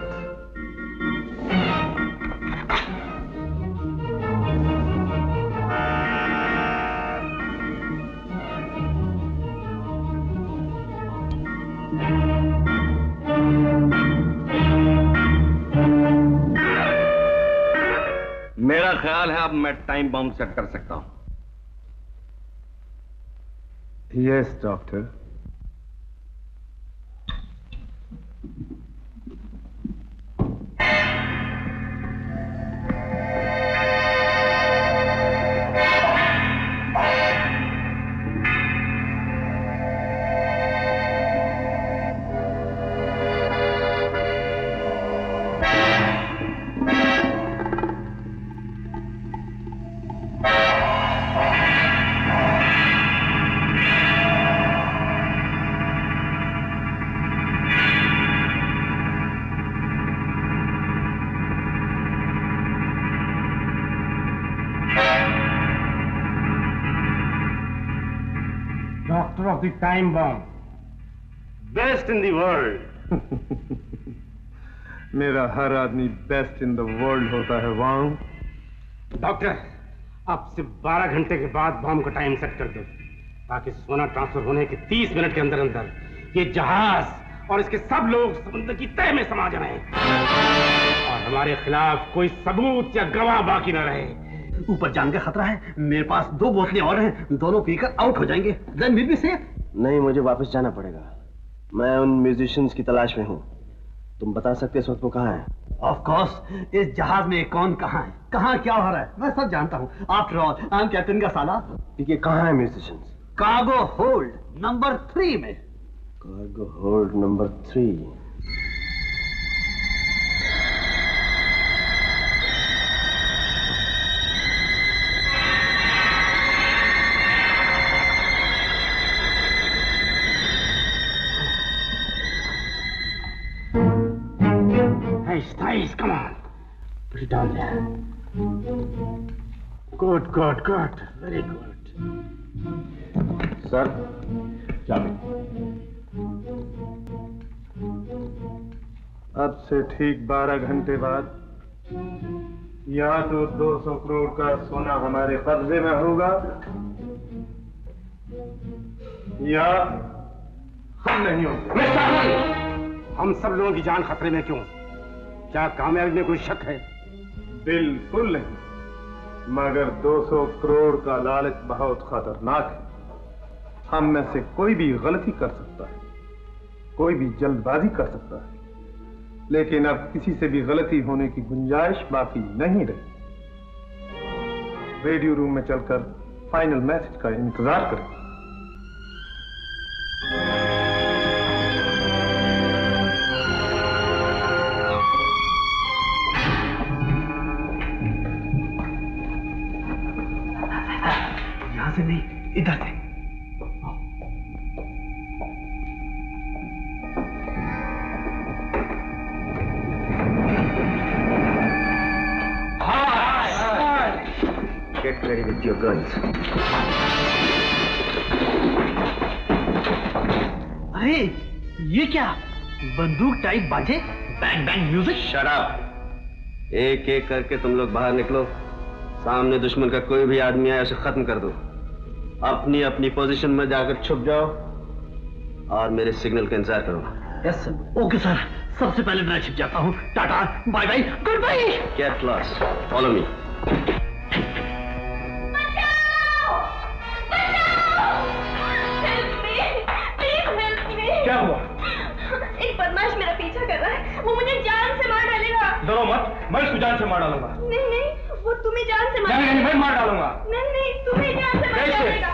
मेरा ख्याल है अब मैं टाइम बम सेट कर सकता हूं। Yes doctor. Doctor of the time bomb, best in the world. मेरा हर आदमी बेस्ट इन द वर्ल्ड होता है वांग। डॉक्टर, अब से बारह घंटे के बाद बॉम्ब का टाइम सेट कर दो, ताकि सोना ट्रांसफर होने के तीस मिनट के अंदर अंदर ये जहाज और इसके सब लोग समुद्र की तह में समा जाएं और हमारे खिलाफ कोई सबूत या गवाह बाकी न रहे। ऊपर जान का खतरा है, मेरे पास दो बोतलें और हैं, दोनों पीकर आउट हो जाएंगे। Then will be safe. नहीं, मुझे वापस जाना पड़ेगा। मैं उन म्यूजिशियंस की तलाश में हूँ। तुम बता सकते इस वक्त वो कहाँ है? ऑफ कोर्स, इस जहाज में कौन कहाँ है, कहाँ क्या हो रहा है, मैं सब जानता हूँ। After all I am captain का साला। ये कहाँ है musicians? Cargo hold number three में। Cargo hold number three. Nice, nice, come on. Put it down there. Good, good, good. Very good. Sir, चाबी। अब से ठीक बारह घंटे बाद या तो दो सौ करोड़ का सोना हमारे कब्जे में होगा या हम नहीं होंगे। हम सब लोगों की जान खतरे में क्यों? क्या कामयाबी में कोई शक है? बिल्कुल नहीं, मगर दो सौ करोड़ का लालच बहुत खतरनाक है। हम में से कोई भी गलती कर सकता है, कोई भी जल्दबाजी कर सकता है, लेकिन अब किसी से भी गलती होने की गुंजाइश बाकी नहीं रही। रेडियो रूम में चलकर फाइनल मैसेज का इंतजार करें। यहां से नहीं, इधर से। Get ready with your guns. अरे ये क्या बंदूक टाइप बाजे, बैंग बैंग म्यूजिक। शराब। एक एक करके तुम लोग बाहर निकलो, सामने दुश्मन का कोई भी आदमी आए उसे खत्म कर दो। अपनी अपनी पोजीशन में जाकर छुप जाओ और मेरे सिग्नल का इंतजार करो। Yes sir. ओके सर, सबसे पहले मैं छिप जाता हूँ। Tata, bye bye, goodbye. Get lost, follow me. क्या हुआ? एक बदमाश मेरा पीछा कर रहा है, वो मुझे जान से मार डालेगा। डरो मत, मैं इसको जान से मार डालूंगा। नहीं नहीं, वो तुम्हें जान से मार नहीं नहीं, मैं मार डालूंगा। नहीं नहीं, तुम्हें जान से मार डालेगा।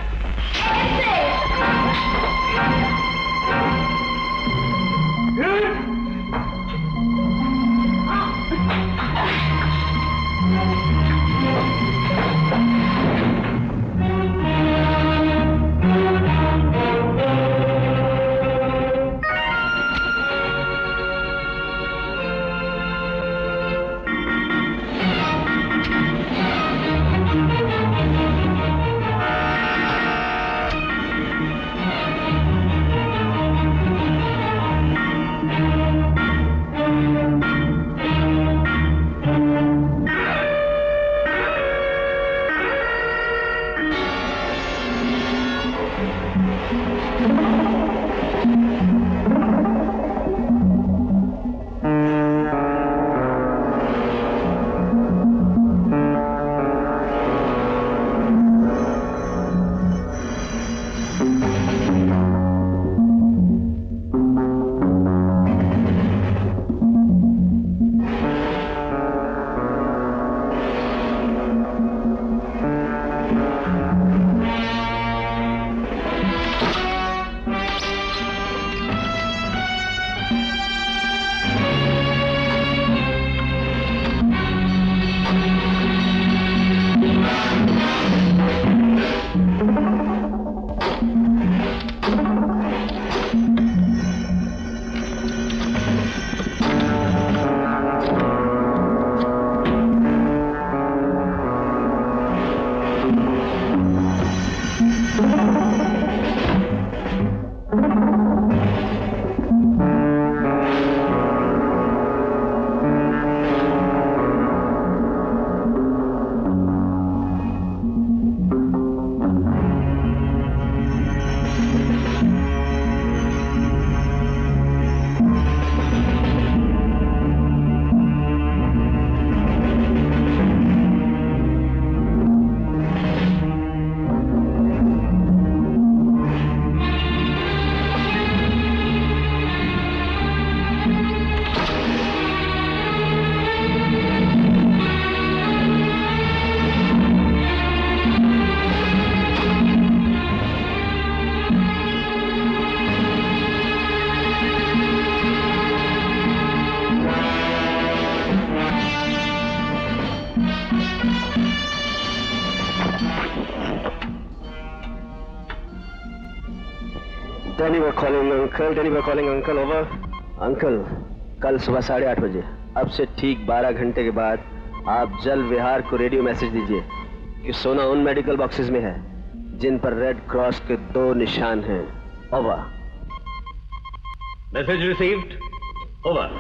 Danny, we're calling uncle. Danny, we're calling uncle. Over. Uncle, कल सुबह साढ़े आठ बजे, अब से ठीक बारह घंटे के बाद आप जल विहार को रेडियो मैसेज दीजिए कि सोना उन मेडिकल बॉक्सेस में है जिन पर रेड क्रॉस के दो निशान हैं। ओवर। Message received. ओवर।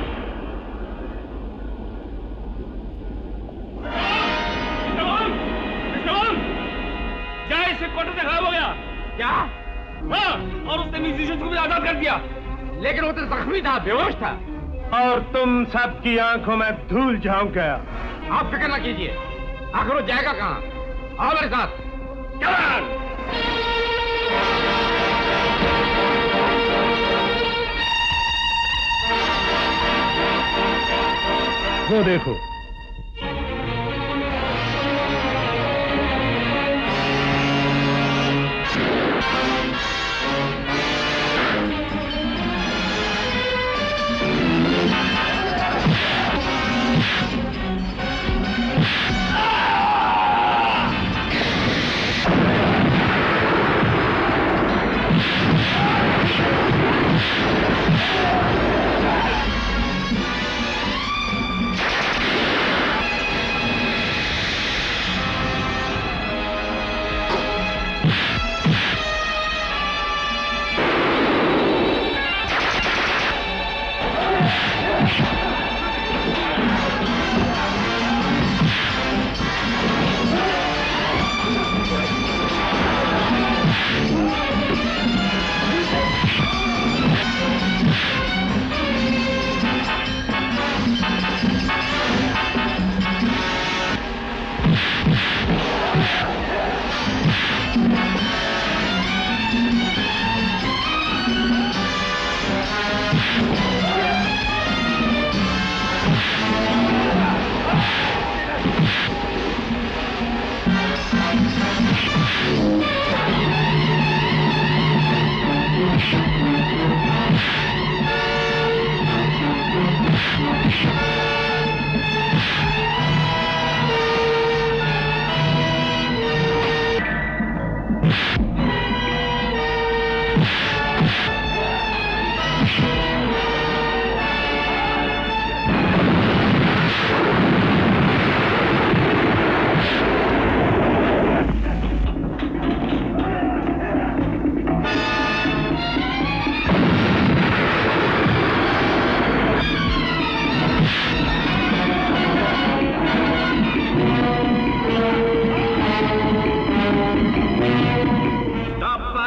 क्या इससे क्वार्टर से खराब हो गया? क्या? हाँ, और उसने म्यूजिशियन को भी आजाद कर दिया। लेकिन वो तो जख्मी था, बेहोश था। और तुम सबकी आंखों में धूल झोंक गया। आप फिक्र ना कीजिए, आखिर वो जाएगा कहाँ? आओ मेरे साथ। चल। वो देखो,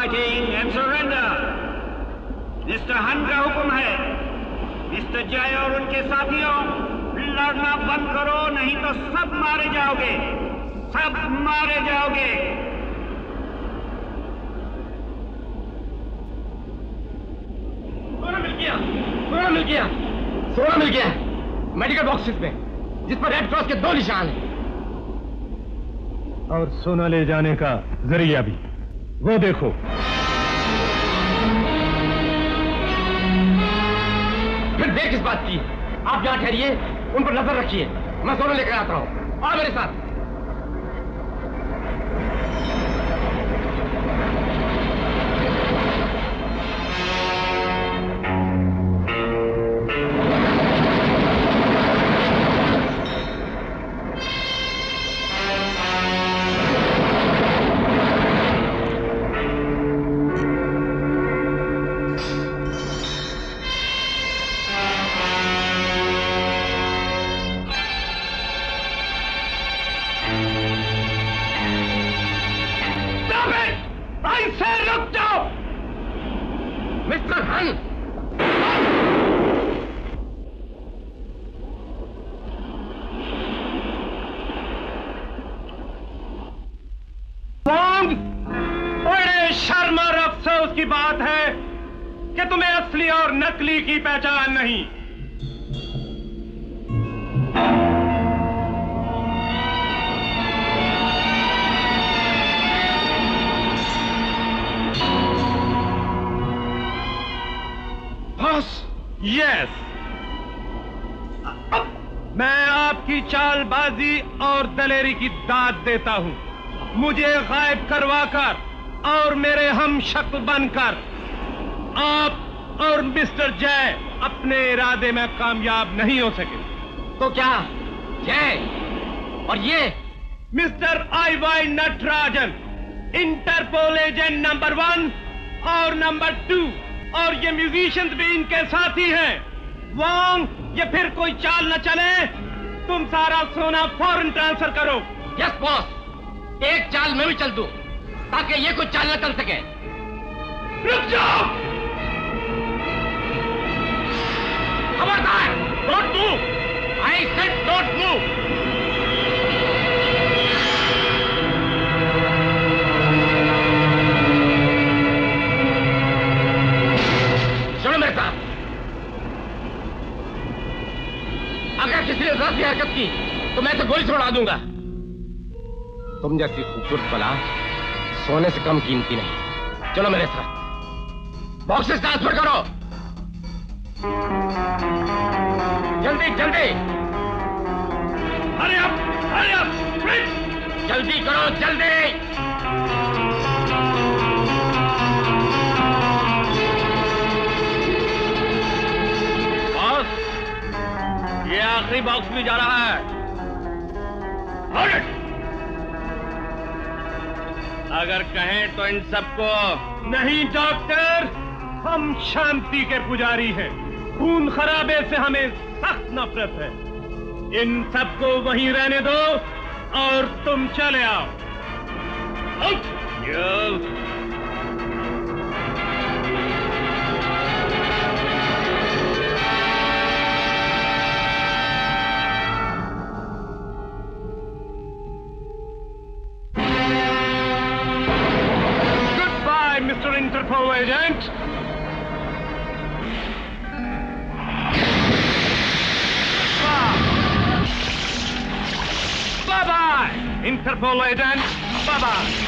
fighting and surrender. मिस्टर हन का हुक्म है, मिस्टर जय और उनके साथियों, लड़ना बंद करो, नहीं तो सब मारे जाओगे, सब मारे जाओगे। सोना मिल गया, सोना मिल गया, सोना मिल गया मेडिकल बॉक्सेस में, जिस पर रेड क्रॉस के दो निशान हैं। और सोना ले जाने का जरिया भी, वो देखो। फिर देर किस बात की? आप यहाँ ठहरिए, उन पर नजर रखिए, मैं सोना लेकर आता हूँ। और मेरे साथ। नकली की पहचान नहीं। बस यस, मैं आपकी चालबाजी और दलेरी की दाद देता हूं। मुझे गायब करवाकर और मेरे हम शक बनकर आप और मिस्टर जय अपने इरादे में कामयाब नहीं हो सके। तो क्या जय और ये mister I Y Natarajan, Interpol agent number one और नंबर टू, और ये म्यूजिशियंस भी इनके साथी हैं। वांग, ये फिर कोई चाल न चले, तुम सारा सोना फौरन ट्रांसफर करो। यस बॉस, एक चाल मैं भी चल दूं ताकि ये कोई चाल न चल सके। रुक जाओ, खबरदार, don't move, I said don't move. सुनो मेरे साथ, अगर किसी ने जरा सी हरकत की तो मैं तो गोली छोड़ा दूंगा। तुम जैसी खूबसूरत बला सोने से कम कीमती नहीं। चलो मेरे साथ, बॉक्सेस ट्रांसफर करो जल्दी जल्दी। Hurry up, hurry up, quick, जल्दी करो जल्दी। बॉस, ये आखिरी बॉक्स भी जा रहा है। अगर कहें तो इन सबको नहीं डॉक्टर, हम शांति के पुजारी हैं। खून खराबे से हमें सख्त नफरत है। इन सबको वहीं रहने दो और तुम चले आओ। Goodbye mister Interpol agent. Bye-bye, Interpol agent. Bye-bye.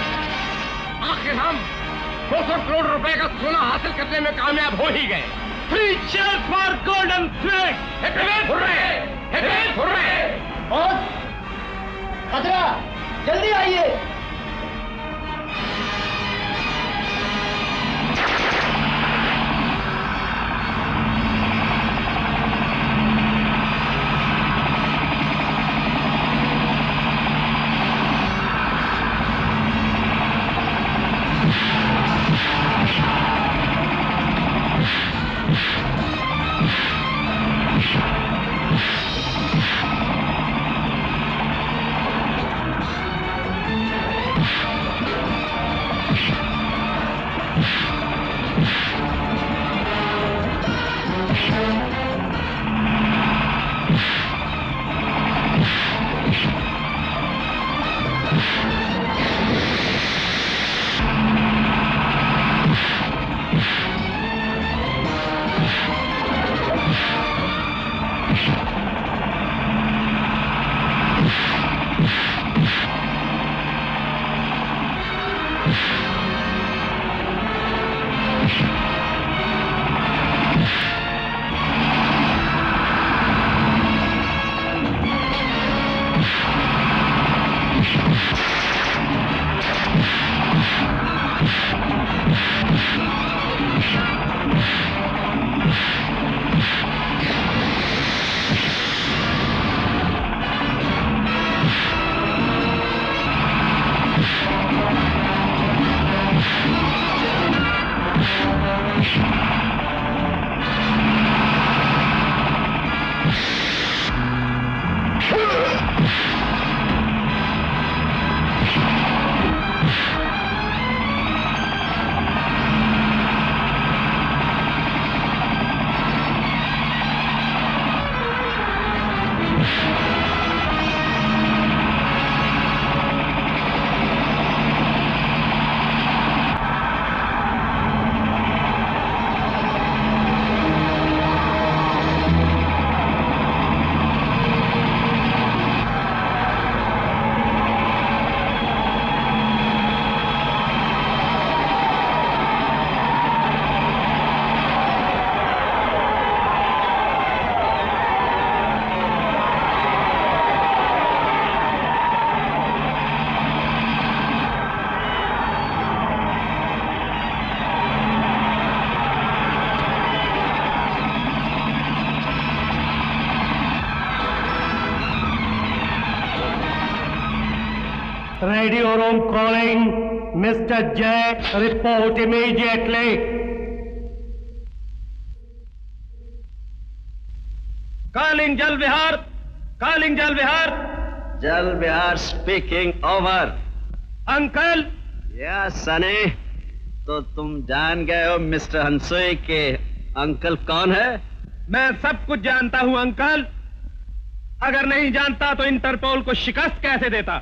दो सौ करोड़ रुपए का सोना हासिल करने में कामयाब हो ही गए। Three cheers for Golden Thread! Hip hip hooray! Hip hip hooray! Boss, खतरा, जल्दी आइए। Radio room calling. Mister J, report immediately. Calling Jal Vihar. Calling Jal Vihar. Jal Vihar speaking. Over. Uncle. Yes, Sonny. तो तुम जान गए हो mister हंसोई के uncle कौन है? मैं सब कुछ जानता हूं अंकल। अगर नहीं जानता तो इंटरपोल को शिकस्त कैसे देता?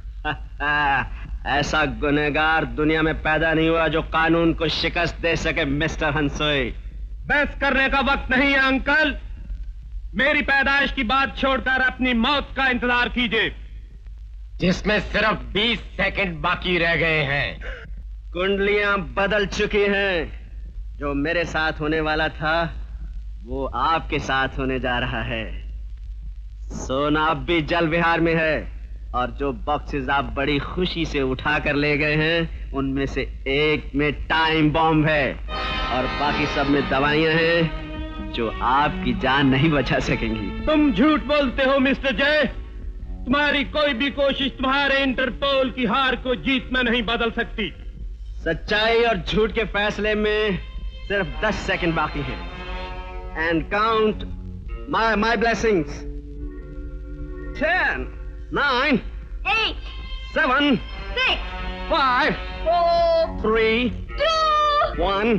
ऐसा गुनहगार दुनिया में पैदा नहीं हुआ जो कानून को शिकस्त दे सके मिस्टर हंसोई। बहस करने का वक्त नहीं है अंकल। मेरी पैदाइश की बात छोड़कर अपनी मौत का इंतजार कीजिए, जिसमें सिर्फ बीस सेकंड बाकी रह गए हैं। कुंडलियां बदल चुकी हैं। जो मेरे साथ होने वाला था वो आपके साथ होने जा रहा है। सोना अब भी जल विहार में है और जो बॉक्सेस आप बड़ी खुशी से उठा कर ले गए हैं उनमें से एक में टाइम बॉम्ब है और बाकी सब में दवाइयां हैं जो आपकी जान नहीं बचा सकेंगी। तुम झूठ बोलते हो मिस्टर जय। तुम्हारी कोई भी कोशिश तुम्हारे इंटरपोल की हार को जीत में नहीं बदल सकती। सच्चाई और झूठ के फैसले में सिर्फ दस सेकंड बाकी है। And count my my blessings. Ten, nine, eight, seven, six, five, four, three, two, one.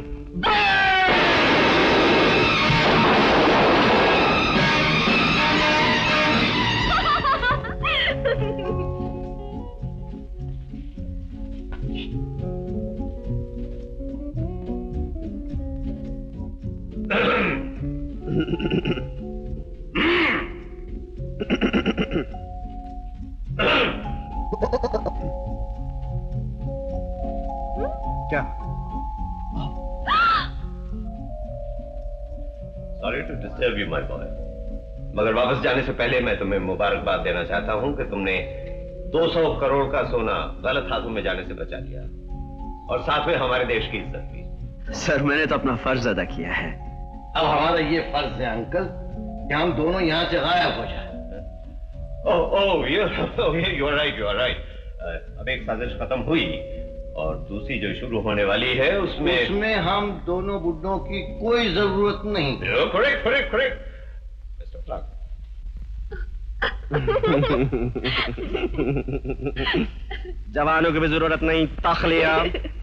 क्या? Sorry to disturb you, my boy. मगर वापस जाने से पहले मैं तुम्हें मुबारकबाद देना चाहता हूँ कि तुमने दो सौ करोड़ का सोना गलत हाथों में जाने से बचा लिया और साथ में हमारे देश की इज्जत भी। सर मैंने तो अपना फर्ज अदा किया है। अब हमारा ये फर्ज है अंकल कि हम दोनों यहाँ से गायब हो जाए। Oh oh you you are right you are right. अब एक साजिश खत्म हुई और दूसरी जो शुरू होने वाली है उसमें उसमें हम दोनों बुड्ढों की कोई जरूरत नहीं। Correct correct correct mister Clark. जवानों की भी जरूरत नहीं, तखलिया।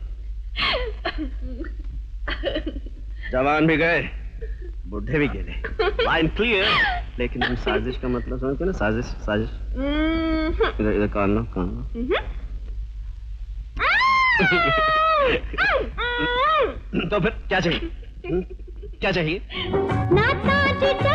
जवान भी गए, बुढ़े भी गए। Line clear. लेकिन हम साजिश का मतलब समझते ना? साजिश साजिश। इधर इधर कान लो कान लो। तो फिर क्या चाहिए? क्या चाहिए?